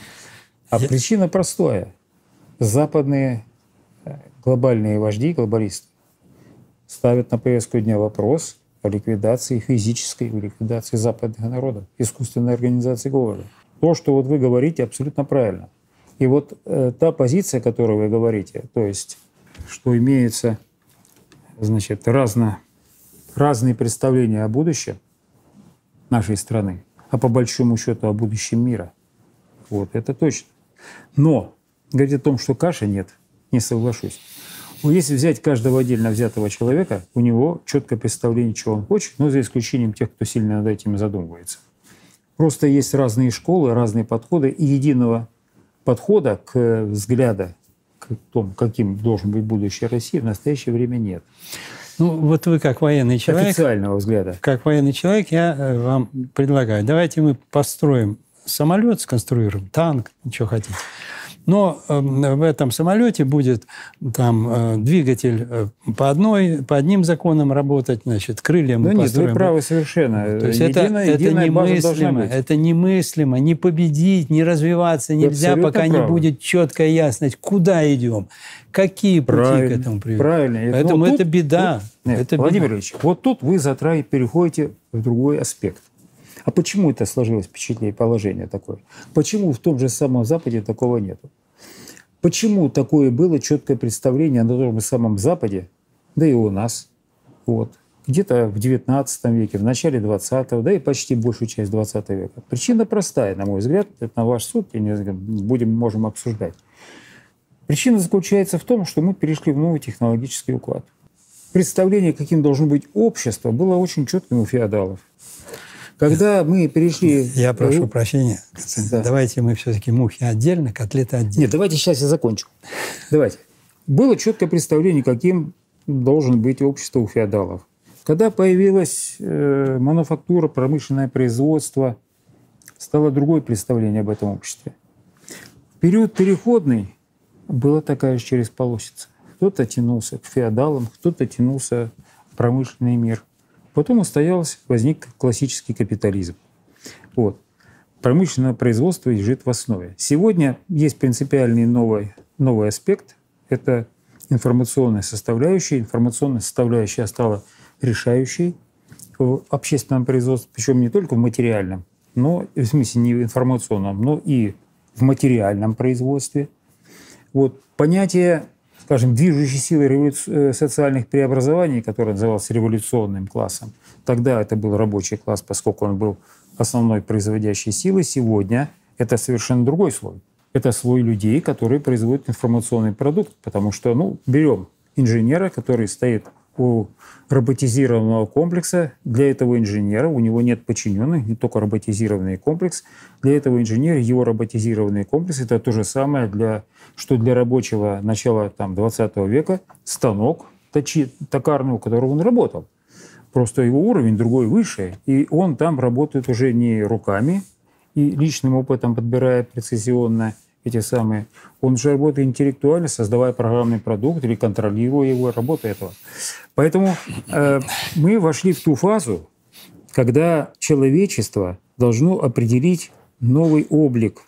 А Я... причина простая. Западные глобальные вожди, глобалисты, ставят на повестку дня вопрос о ликвидации, физической ликвидации западных народов, искусственной организации голода. То, что вот вы говорите, абсолютно правильно. И вот э, та позиция, которую вы говорите, то есть, что имеется, значит, разно, разные представления о будущем нашей страны, а по большому счету о будущем мира. Вот, это точно. Но говорить о том, что каши нет, не соглашусь. Но если взять каждого отдельно взятого человека, у него четкое представление, чего он хочет, но за исключением тех, кто сильно над этим задумывается. Просто есть разные школы, разные подходы, и единого подхода к взгляду, к тому, каким должен быть будущее России, в настоящее время нет. Ну, вот вы как военный человек... Официального взгляда. Как военный человек я вам предлагаю, давайте мы построим самолет, сконструируем танк, ничего хотите. Но э, в этом самолете будет там э, двигатель э, по, одной, по одним законам работать, значит, крылья мы ну, построим. Нет, вы правы совершенно. То есть единая, это, это немыслимо, это немыслимо. Не победить, не развиваться нельзя, пока правы. Не будет четкая ясность, куда идем, какие правильно, пути к этому приведут. Правильно. Поэтому вот это тут, беда. Тут, нет, это Владимир беда. Ильич, вот тут вы затра... переходите в другой аспект. А почему это сложилось впечатление, положение такое? Почему в том же самом Западе такого нету? Почему такое было четкое представление на том же самом Западе, да и у нас, вот, где-то в девятнадцатом веке, в начале двадцатого, да и почти большую часть двадцатого века? Причина простая, на мой взгляд, это на ваш суд, и не будем, можем обсуждать. Причина заключается в том, что мы перешли в новый технологический уклад. Представление, каким должно быть общество, было очень четким у феодалов. Когда мы перешли... Я прошу прощения. Да. Давайте мы все-таки мухи отдельно, котлеты отдельно. Нет, давайте сейчас я закончу. Давайте. Было четкое представление, каким должен быть общество у феодалов. Когда появилась э, мануфактура, промышленное производство, стало другое представление об этом обществе. В период переходный была такая же через полосица. Кто-то тянулся к феодалам, кто-то тянулся в промышленный мир. Потом устоялся, возник классический капитализм. Вот. Промышленное производство лежит в основе. Сегодня есть принципиальный новый, новый аспект. Это информационная составляющая. Информационная составляющая стала решающей в общественном производстве, причем не только в материальном, но, в смысле не в информационном, но и в материальном производстве. Вот. Понятие, скажем, движущей силы революци... социальных преобразований, который назывался революционным классом, тогда это был рабочий класс, поскольку он был основной производящей силой. Сегодня это совершенно другой слой. Это слой людей, которые производят информационный продукт, потому что, ну, берем инженера, который стоит у роботизированного комплекса. Для этого инженера, у него нет подчиненных, не только роботизированный комплекс. Для этого инженера его роботизированный комплекс — это то же самое, для, что для рабочего начала там, двадцатого века станок точи, токарный, у которого он работал. Просто его уровень другой, выше, и он там работает уже не руками и личным опытом, подбирая прецизионно эти самые. Он же работает интеллектуально, создавая программный продукт или контролируя его, работу этого. Поэтому э, мы вошли в ту фазу, когда человечество должно определить новый облик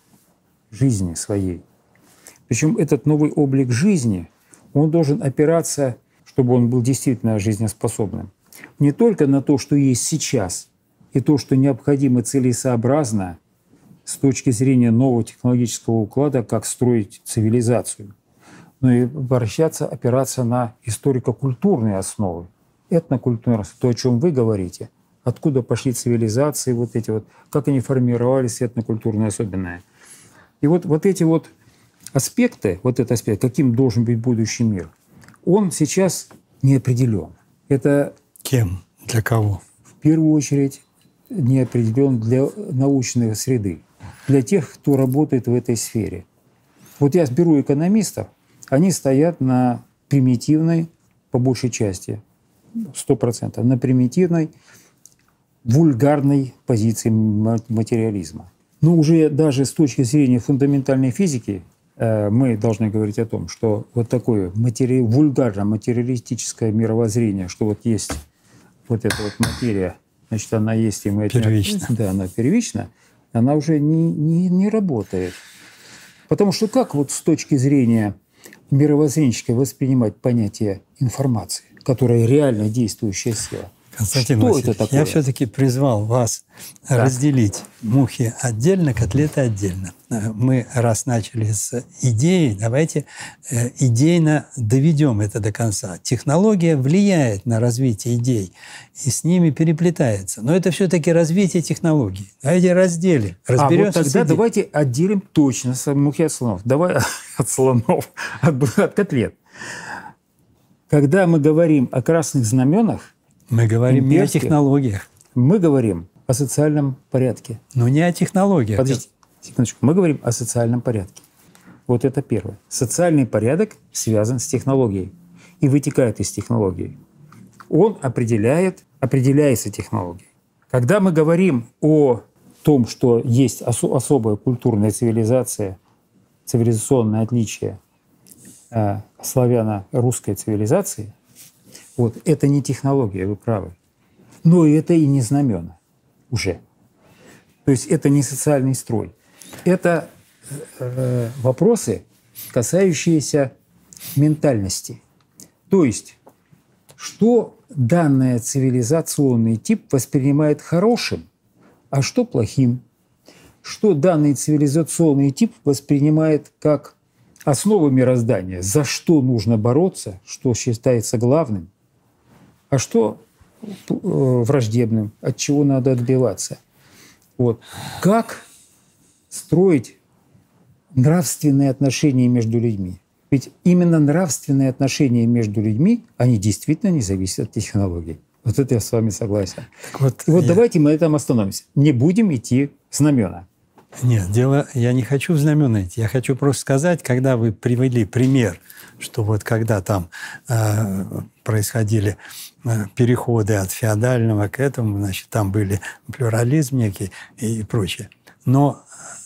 жизни своей. Причем этот новый облик жизни, он должен опираться, чтобы он был действительно жизнеспособным, не только на то, что есть сейчас, и то, что необходимо целесообразно с точки зрения нового технологического уклада, как строить цивилизацию, но и обращаться, опираться на историко-культурные основы. этнокультурность, то, о чем вы говорите, откуда пошли цивилизации, вот эти вот, как они формировались, этнокультурные особенные. И вот, вот эти вот аспекты, вот этот аспект, каким должен быть будущий мир, он сейчас не определен. Это кем? Для кого? В первую очередь не определен для научной среды, для тех, кто работает в этой сфере. Вот я беру экономистов, они стоят на примитивной, по большей части, сто процентов, на примитивной, вульгарной позиции материализма. Но уже даже с точки зрения фундаментальной физики э, мы должны говорить о том, что вот такое матери... вульгарно-материалистическое мировоззрение, что вот есть вот эта вот материя, значит, она есть, и мы... Первично. Да, она первична, она уже не, не, не работает. Потому что как вот с точки зрения мировоззренческой воспринимать понятие информации, которая реально действующая сила? Константин Что Васильевич, это такое? я все-таки призвал вас да. разделить мухи отдельно, котлеты отдельно. Мы, раз начали с идеи, давайте идейно доведем это до конца. Технология влияет на развитие идей и с ними переплетается. Но это все-таки развитие технологий. Давайте разделим, разберемся. А вот тогда давайте отделим точно мухи от слонов. Давай от слонов, от, от котлет. Когда мы говорим о красных знаменах, мы говорим не о технологиях. Мы говорим о социальном порядке. Но не о технологиях. Подождите, секундочку. Мы говорим о социальном порядке. Вот это первое. Социальный порядок связан с технологией и вытекает из технологии. Он определяет, определяется технологией. Когда мы говорим о том, что есть ос- особая культурная цивилизация, цивилизационное отличие э, славяно-русской цивилизации, вот, это не технология, вы правы. Но это и не знамена уже. То есть это не социальный строй. Это э, вопросы, касающиеся ментальности. То есть, что данный цивилизационный тип воспринимает хорошим, а что плохим. Что данный цивилизационный тип воспринимает как основу мироздания, за что нужно бороться, что считается главным, а что враждебным, от чего надо отбиваться. Вот. Как строить нравственные отношения между людьми? Ведь именно нравственные отношения между людьми, они действительно не зависят от технологий. Вот это я с вами согласен. Так вот, И вот я... давайте мы на этом остановимся. Не будем идти в знамена. Нет, дело, я не хочу в знамена идти. Я хочу просто сказать, когда вы привели пример, что вот когда там э, происходили э, переходы от феодального к этому, значит, там были плюрализм некий и прочее. Но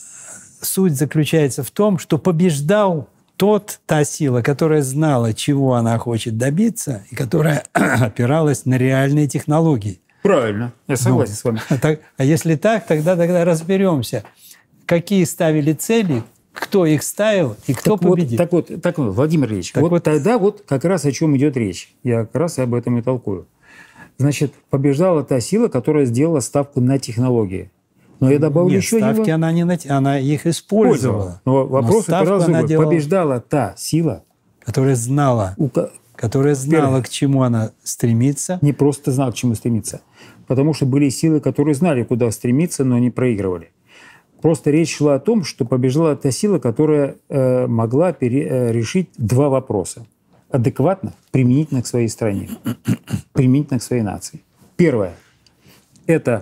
суть заключается в том, что побеждал тот, та сила, которая знала, чего она хочет добиться, и которая опиралась на реальные технологии. Правильно, я согласен ну, с вами. А, так, а если так, тогда, тогда разберемся, какие ставили цели, кто их ставил и кто так победил. Вот, так, вот, так вот, Владимир Ильич, вот, вот тогда вот как раз о чем идет речь. Я как раз об этом и толкую. Значит, побеждала та сила, которая сделала ставку на технологии. Но я добавлю Нет, еще ставки его. она, не на... она их использовала. Но вопрос Но она делала... побеждала та сила, которая знала, у... которая знала, Первое. к чему она стремится. Не просто знала, к чему стремиться. Потому что были силы, которые знали, куда стремиться, но не проигрывали. Просто речь шла о том, что побеждала та сила, которая э, могла пере... э, решить два вопроса. Адекватно, применительно к своей стране, применительно к своей нации. Первое – это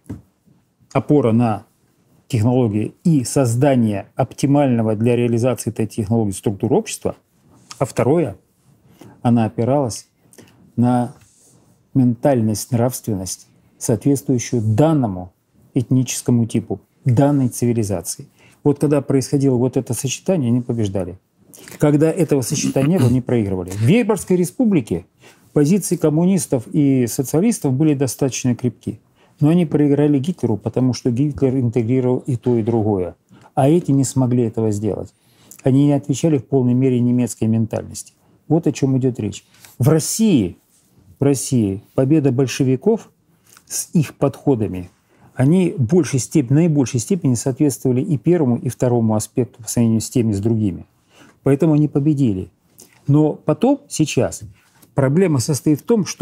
опора на технологии и создание оптимального для реализации этой технологии структуры общества. А второе – она опиралась на ментальность, нравственность, соответствующую данному этническому типу, данной цивилизации. Вот когда происходило вот это сочетание, они побеждали. Когда этого сочетания не было, они проигрывали. В Веймарской республике позиции коммунистов и социалистов были достаточно крепки. Но они проиграли Гитлеру, потому что Гитлер интегрировал и то, и другое. А эти не смогли этого сделать. Они не отвечали в полной мере немецкой ментальности. Вот о чем идет речь. В России, в России победа большевиков с их подходами, они в большей степени, наибольшей степени соответствовали и первому, и второму аспекту по сравнению с теми, с другими. Поэтому они победили. Но потом, сейчас, проблема состоит в том, что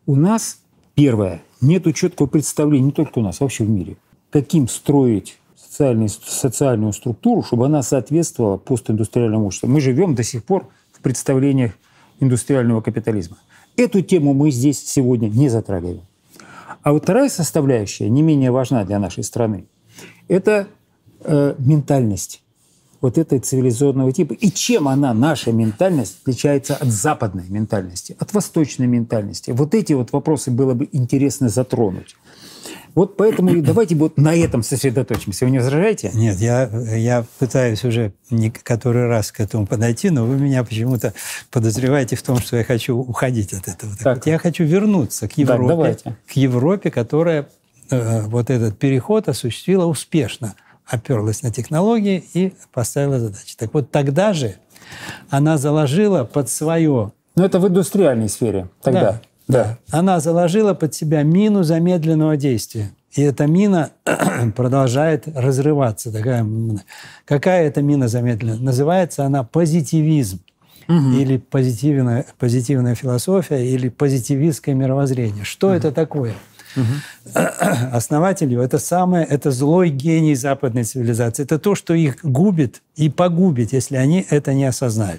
У нас, первое, нет четкого представления, не только у нас, вообще в мире, каким строить социальную, социальную структуру, чтобы она соответствовала постиндустриальному обществу. Мы живем до сих пор в представлениях индустриального капитализма. Эту тему мы здесь сегодня не затрагиваем. А вот вторая составляющая, не менее важна для нашей страны, это э, ментальность вот этой цивилизованного типа. И чем она, наша ментальность, отличается от западной ментальности, от восточной ментальности. Вот эти вот вопросы было бы интересно затронуть. Вот поэтому давайте вот на этом сосредоточимся. Вы не возражаете? Нет, я, я пытаюсь уже не который раз к этому подойти, но вы меня почему-то подозреваете в том, что я хочу уходить от этого. Так так. Вот я хочу вернуться к Европе, да, давайте. К Европе, которая э, вот этот переход осуществила успешно, оперлась на технологии и поставила задачи. Так вот тогда же она заложила под свое... Но это в индустриальной сфере тогда. Да. Да. Она заложила под себя мину замедленного действия. И эта мина продолжает разрываться. Такая мина. Какая это мина замедленная? Называется она позитивизм. Угу. Или позитивная, позитивная философия, или позитивистское мировоззрение. Что угу. это такое? Угу. Основатель его – это самое, это злой гений западной цивилизации. Это то, что их губит и погубит, если они это не осознают.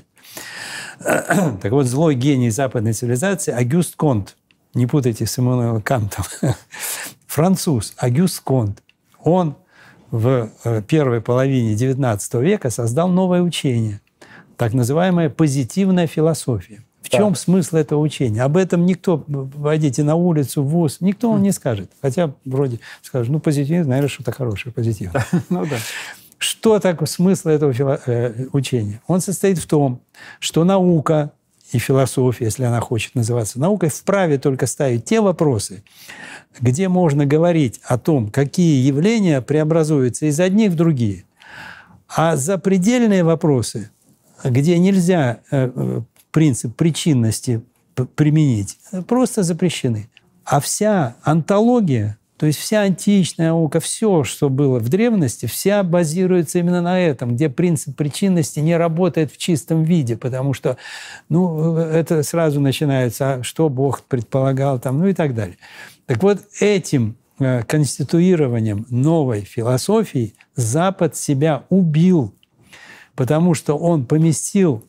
Так вот, злой гений западной цивилизации Агюст Конт, не путайте с Иммануэлом Кантом, француз Агюст Конт, он в первой половине девятнадцатого века создал новое учение, так называемая позитивная философия. В чем да. смысл этого учения? Об этом никто, пойдите на улицу, в вуз, никто вам не скажет. Хотя вроде скажут, ну, позитивизм, наверное, что-то хорошее, позитив. Ну да. Что такое смысл этого фило- э, учения? Он состоит в том, что наука и философия, если она хочет называться наукой, вправе только ставить те вопросы, где можно говорить о том, какие явления преобразуются из одних в другие. А запредельные вопросы, где нельзя э, принцип причинности применить, просто запрещены. А вся онтология, то есть вся античная наука, все, что было в древности, вся базируется именно на этом, где принцип причинности не работает в чистом виде, потому что ну, это сразу начинается, что Бог предполагал, там, ну и так далее. Так вот, этим конституированием новой философии Запад себя убил, потому что он поместил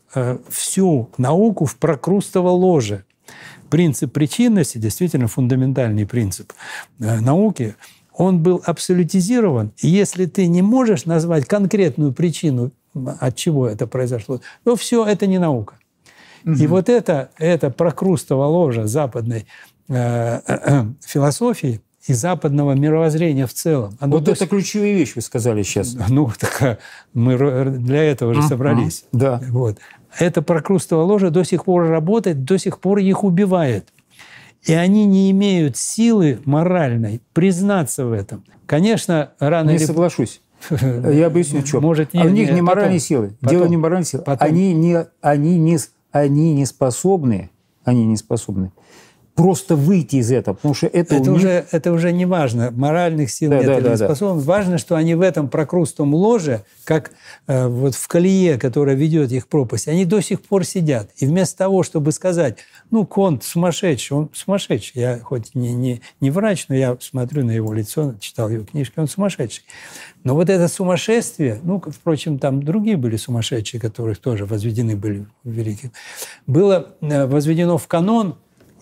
всю науку в прокрустово ложе. Принцип причинности, действительно фундаментальный принцип науки, он был абсолютизирован. И если ты не можешь назвать конкретную причину, от чего это произошло, то все это не наука. Угу. И вот это, это прокрустово ложе западной э, э, философии и западного мировоззрения в целом. Оно вот это сих... ключевая вещь, вы сказали сейчас. Ну, так мы для этого же собрались. Uh-huh. Да. Вот. Это прокрустово ложе до сих пор работает, до сих пор их убивает. И они не имеют силы моральной признаться в этом. Конечно, рано не или... Не соглашусь. Я объясню, что. Может, не, а у них не моральные силы. Потом, Дело не моральные силы. Они не, они, не, они не способны, они не способны просто выйти из этого, потому что это, это, у них... уже, это уже не важно, моральных сил да, нет да, или да, неспособность. Да. Важно, что они в этом прокрустом ложе, как э, вот в колее, которая ведет их в пропасть, они до сих пор сидят. И вместо того, чтобы сказать, ну, Конт сумасшедший, он сумасшедший. Я хоть не, не, не врач, но я смотрю на его лицо, читал его книжки, он сумасшедший. Но вот это сумасшествие, ну, впрочем, там другие были сумасшедшие, которых тоже возведены были в великих, было возведено в канон,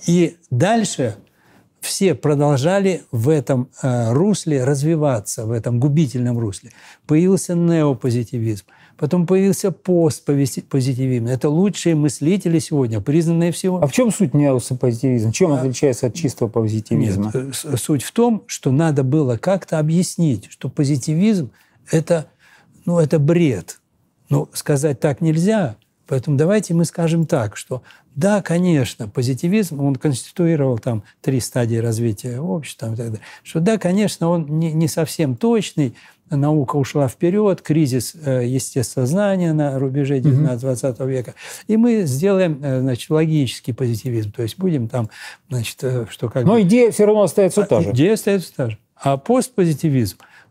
и дальше все продолжали в этом русле развиваться, в этом губительном русле. Появился неопозитивизм, потом появился постпозитивизм. Это лучшие мыслители сегодня, признанные всего. А в чем суть неопозитивизма? Чем он отличается от чистого позитивизма? Нет, суть в том, что надо было как-то объяснить, что позитивизм – это, ну, это бред. Ну, сказать так нельзя. Поэтому давайте мы скажем так, что да, конечно, позитивизм, он конституировал там три стадии развития общества и так далее, что да, конечно, он не, не совсем точный, наука ушла вперед, кризис естествознания на рубеже девятнадцатого-двадцатого века, и мы сделаем, значит, логический позитивизм, то есть будем там, значит, что как Но бы... идея все равно остается та же. Идея остается та же. А постпозитивизм,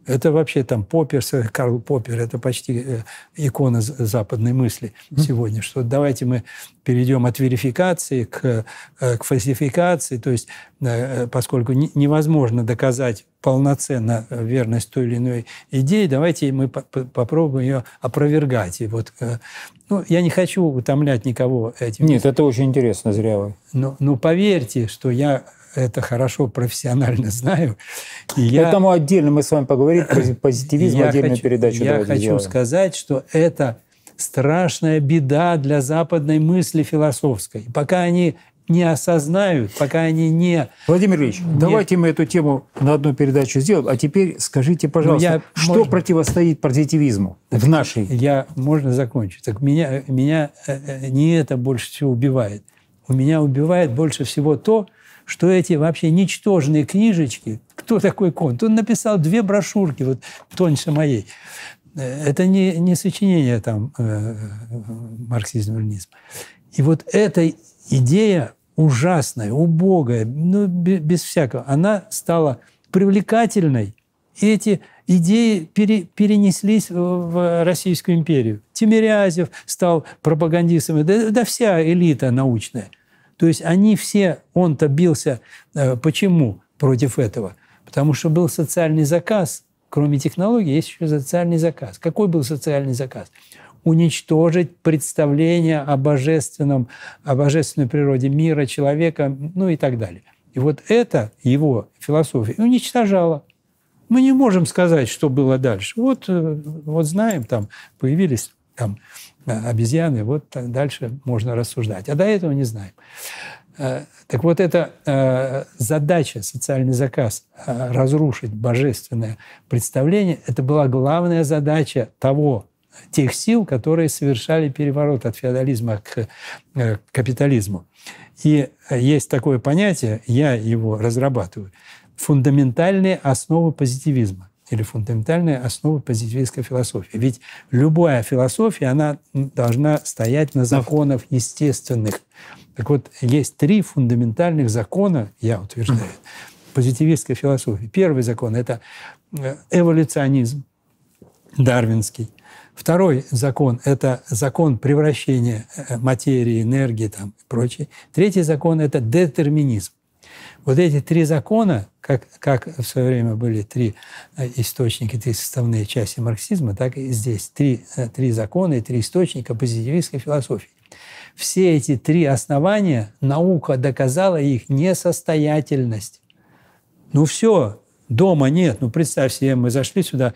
Это вообще там Поппер, Карл Поппер, это почти икона западной мысли сегодня, что давайте мы перейдем от верификации к, к фальсификации, то есть поскольку невозможно доказать полноценно верность той или иной идеи, давайте мы попробуем ее опровергать. И вот, ну, я не хочу утомлять никого этим. Нет, это очень интересно, зря вы. Но, но поверьте, что я это хорошо профессионально знаю. И я, Поэтому отдельно мы с вами поговорим про позитивизм, отдельную хочу, передачу. Я хочу сделаем. сказать, что это страшная беда для западной мысли философской. И пока они не осознают, пока они не... Владимир Ильич, не... давайте мы эту тему на одну передачу сделаем. А теперь скажите, пожалуйста, я, что можно... противостоит позитивизму в нашей... Я, можно закончить? Так меня, меня не это больше всего убивает. У меня убивает больше всего то, что эти вообще ничтожные книжечки, кто такой Конт? Он написал две брошюрки, вот тоньше моей. Это не, не сочинение там э, марксизм-ленинизм. И вот эта идея ужасная, убогая, ну, без всякого, она стала привлекательной. И эти идеи пере, перенеслись в Российскую империю. Тимирязев стал пропагандистом, да, да вся элита научная. То есть они все, он-то бился, почему против этого? Потому что был социальный заказ. Кроме технологий есть еще социальный заказ. Какой был социальный заказ? Уничтожить представление о божественном, о божественной природе мира, человека, ну и так далее. И вот это его философия уничтожала. Мы не можем сказать, что было дальше. Вот, вот знаем, там появились там, обезьяны, вот дальше можно рассуждать. А до этого не знаем. Так вот, эта задача, социальный заказ, разрушить божественное представление, это была главная задача того, тех сил, которые совершали переворот от феодализма к капитализму. И есть такое понятие, я его разрабатываю, фундаментальные основы позитивизма или фундаментальные основы позитивистской философии. Ведь любая философия, она должна стоять на законах естественных. Так вот, есть три фундаментальных закона, я утверждаю, позитивистской философии. Первый закон – это эволюционизм, дарвинский. Второй закон – это закон превращения материи, энергии там, и прочее. Третий закон – это детерминизм. Вот эти три закона, как, как в свое время были три источника, три составные части марксизма, так и здесь три, три закона и три источника позитивистской философии. Все эти три основания, наука доказала их несостоятельность. Ну все, дома нет. Ну представь себе, мы зашли сюда,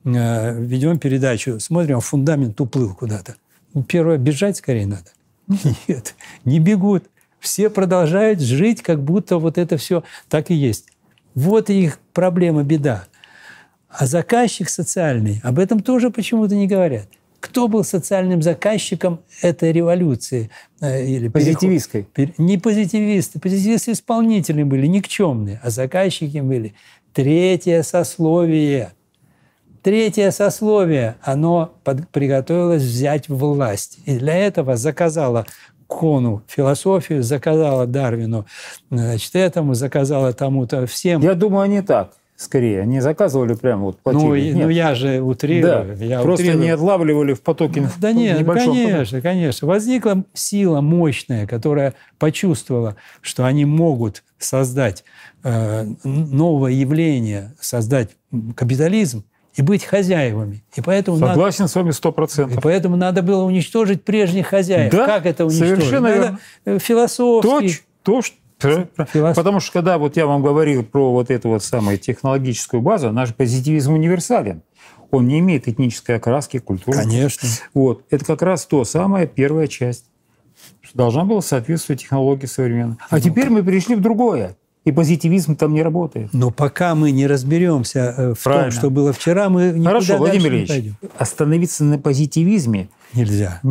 ведем передачу, смотрим, фундамент уплыл куда-то. Первое, бежать скорее надо. Нет, не бегут. Все продолжают жить, как будто вот это все так и есть. Вот их проблема, беда. А заказчик социальный, об этом тоже почему-то не говорят. Кто был социальным заказчиком этой революции? Или позитивистской? Переход? Не позитивисты. Позитивисты исполнительные были, никчемные. А заказчики были третье сословие. Третье сословие, оно под, приготовилось взять власть. И для этого заказало Кону философию, заказала Дарвину, значит, этому, заказала тому-то, всем. Я думаю, не так. Скорее, они заказывали прямо вот платили. Ну, ну я же утрирую. Да, я просто утрирую. не отлавливали в потоке. Да нет, небольшом конечно, потоке. конечно. Возникла сила мощная, которая почувствовала, что они могут создать э, новое явление, создать капитализм и быть хозяевами. И поэтому Согласен надо, с вами сто процентов. И поэтому надо было уничтожить прежних хозяев. Да, как это уничтожить? совершенно верно. Это философски. То, что Философ... Потому что когда вот я вам говорил про вот эту вот самую технологическую базу, наш позитивизм универсален. Он не имеет этнической окраски, культуры. Конечно. Вот. Это как раз то самая первая часть, что должна была соответствовать технологии современной. А ну, теперь мы перешли в другое. И позитивизм там не работает. Но пока мы не разберемся в Правильно. том, что было вчера, мы никуда Хорошо, дальше Владимир не Ильич, пойдем. Остановиться на позитивизме нельзя. Не,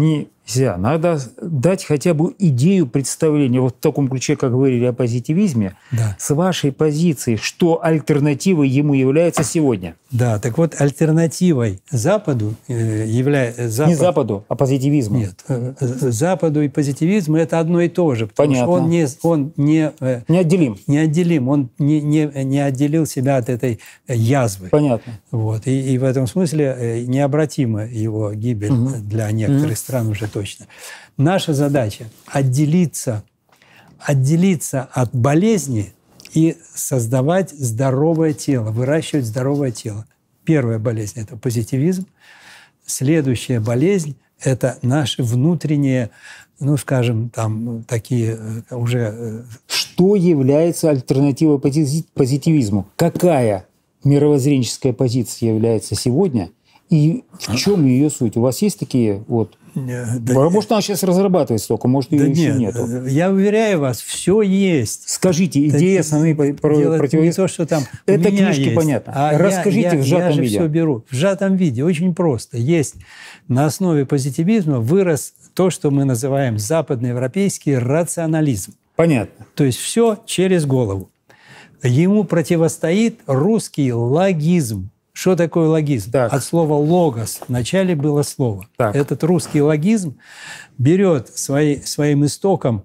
Нельзя. Надо дать хотя бы идею представления, вот в таком ключе, как вы говорили о позитивизме, Да. с вашей позиции, что альтернативой ему является сегодня. Да, так вот, альтернативой Западу является... Запад... Не Западу, а позитивизму. Нет, э, э, Западу и позитивизм – это одно и то же. Потому Понятно. что он не, он не, э, Неотделим. неотделим, он не, не, не отделил себя от этой язвы. Понятно. Вот. И, и в этом смысле э, необратима его гибель Угу. для некоторых Угу. стран уже точно. Наша задача – отделиться, отделиться от болезни и создавать здоровое тело, выращивать здоровое тело. Первая болезнь – это позитивизм. Следующая болезнь – это наши внутренние, ну, скажем, там, такие э, уже… Что является альтернативой пози- позитивизму? Какая мировоззренческая позиция является сегодня? И в чем ее суть? У вас есть такие вот… Да, может, она сейчас разрабатывается только, может, ее да еще нет, нету. Я уверяю вас, все есть. Скажите, идеи, основные противовесы. Не то, что там Это у меня книжки, есть, понятно. А Расскажите я, я, в сжатом я же виде. все беру. В сжатом виде. Очень просто. Есть на основе позитивизма вырос то, что мы называем западноевропейский рационализм. Понятно. То есть все через голову. Ему противостоит русский логизм. Что такое логизм? Так. От слова «логос». Вначале было слово. Так. Этот русский логизм берет свои, своим истоком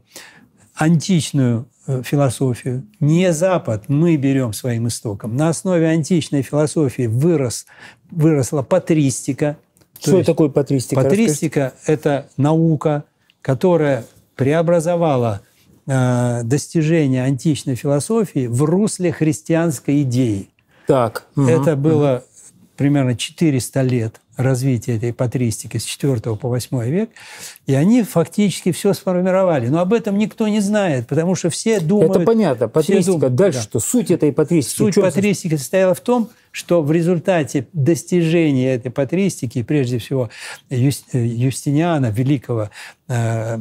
античную э, философию. Не Запад, мы берем своим истоком. На основе античной философии вырос, выросла патристика. Что такое патристика? Патристика – это наука, которая преобразовала э, достижения античной философии в русле христианской идеи. Так. Это угу. было примерно четыреста лет развития этой патристики с четвёртого по восьмой век, и они фактически все сформировали. Но об этом никто не знает, потому что все думают… Это понятно. Патристика. Думают, Дальше да. что? Суть этой патристики. Суть патристики состояла в том, что в результате достижения этой патристики, прежде всего Юстиниана, великого э,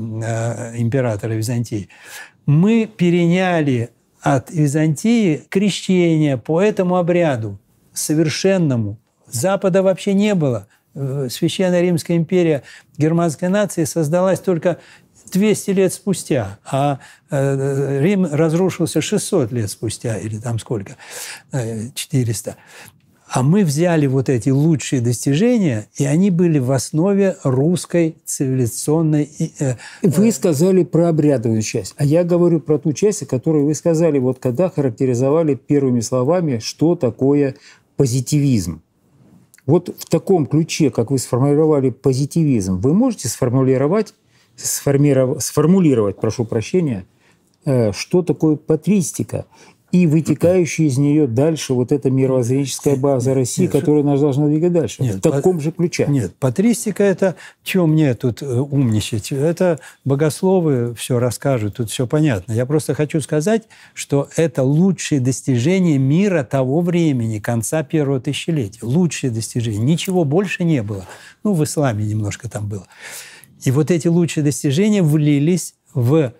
э, императора Византии, мы переняли от Византии крещение по этому обряду совершенному. Запада вообще не было. Священная Римская империя германской нации создалась только двести лет спустя, а Рим разрушился шестьсот лет спустя, или там сколько, четыреста. А мы взяли вот эти лучшие достижения, и они были в основе русской цивилизационной… Вы сказали про обрядовую часть, а я говорю про ту часть, которую вы сказали, вот когда характеризовали первыми словами, что такое позитивизм. Вот в таком ключе, как вы сформулировали позитивизм, вы можете сформулировать, сформировать, сформулировать, прошу прощения, что такое патристика и вытекающая из нее дальше вот эта мировоззренческая база России, нет, которая нас должна двигать дальше. Нет, в таком по... же ключе. Нет, патристика – это… Чего мне тут умничать? Это богословы все расскажут, тут все понятно. Я просто хочу сказать, что это лучшие достижения мира того времени, конца первого тысячелетия. Лучшие достижения. Ничего больше не было. Ну, в исламе немножко там было. И вот эти лучшие достижения влились в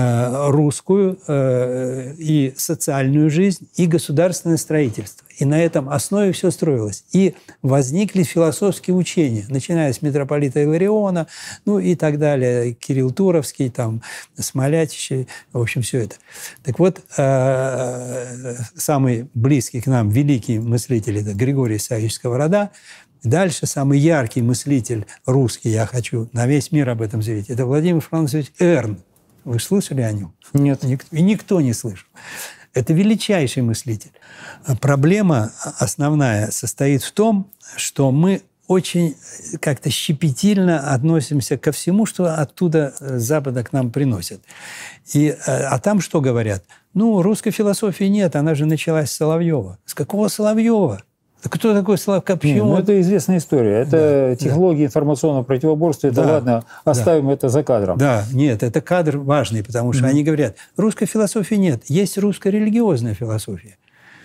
русскую э, и социальную жизнь, и государственное строительство. И на этом основе все строилось. И возникли философские учения, начиная с митрополита Илариона, ну и так далее, Кирилл Туровский, там, Смолятич, в общем, все это. Так вот, э, самый близкий к нам великий мыслитель – это Григорий Исаакиевич Сковорода. Дальше самый яркий мыслитель русский, я хочу на весь мир об этом заявить, это Владимир Францович Эрн. Вы слышали о нем? Нет. И никто не слышал. Это величайший мыслитель. Проблема основная состоит в том, что мы очень как-то щепетильно относимся ко всему, что оттуда с Запада к нам приносят. И, а там что говорят? Ну, русской философии нет, она же началась с Соловьева. С какого Соловьева? Кто такой Соловьев? Почему? Ну, это известная история. Это да, технология да. информационного противоборства. Это да, ладно, оставим да. это за кадром. Да, нет, это кадр важный, потому что mm-hmm. они говорят, русской философии нет, есть русская религиозная философия.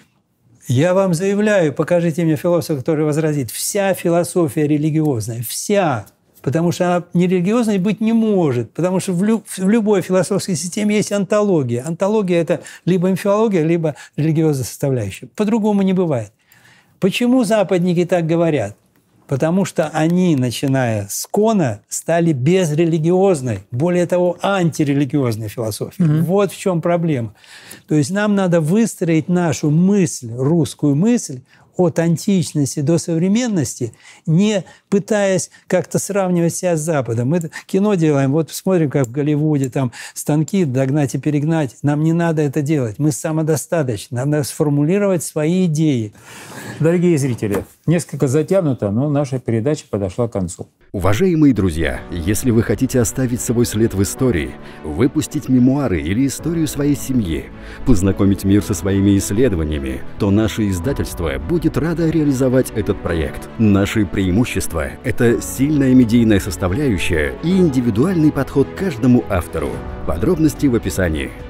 Я вам заявляю, покажите мне философа, который возразит, вся философия религиозная, вся. Потому что она нерелигиозной быть не может. Потому что в, лю- в любой философской системе есть онтология. Онтология – это либо мифология, либо религиозная составляющая. По-другому не бывает. Почему западники так говорят? Потому что они, начиная с Кона, стали безрелигиозной, более того, антирелигиозной философией. Mm-hmm. Вот в чем проблема. То есть нам надо выстроить нашу мысль, русскую мысль, от античности до современности, не пытаясь как-то сравнивать себя с Западом. Мы кино делаем, вот смотрим, как в Голливуде, там станки догнать и перегнать. Нам не надо это делать. Мы самодостаточны. Нам надо сформулировать свои идеи. Дорогие зрители, несколько затянуто, но наша передача подошла к концу. Уважаемые друзья, если вы хотите оставить свой след в истории, выпустить мемуары или историю своей семьи, познакомить мир со своими исследованиями, то наше издательство будет радо реализовать этот проект. Наши преимущества – это сильная медийная составляющая и индивидуальный подход к каждому автору. Подробности в описании.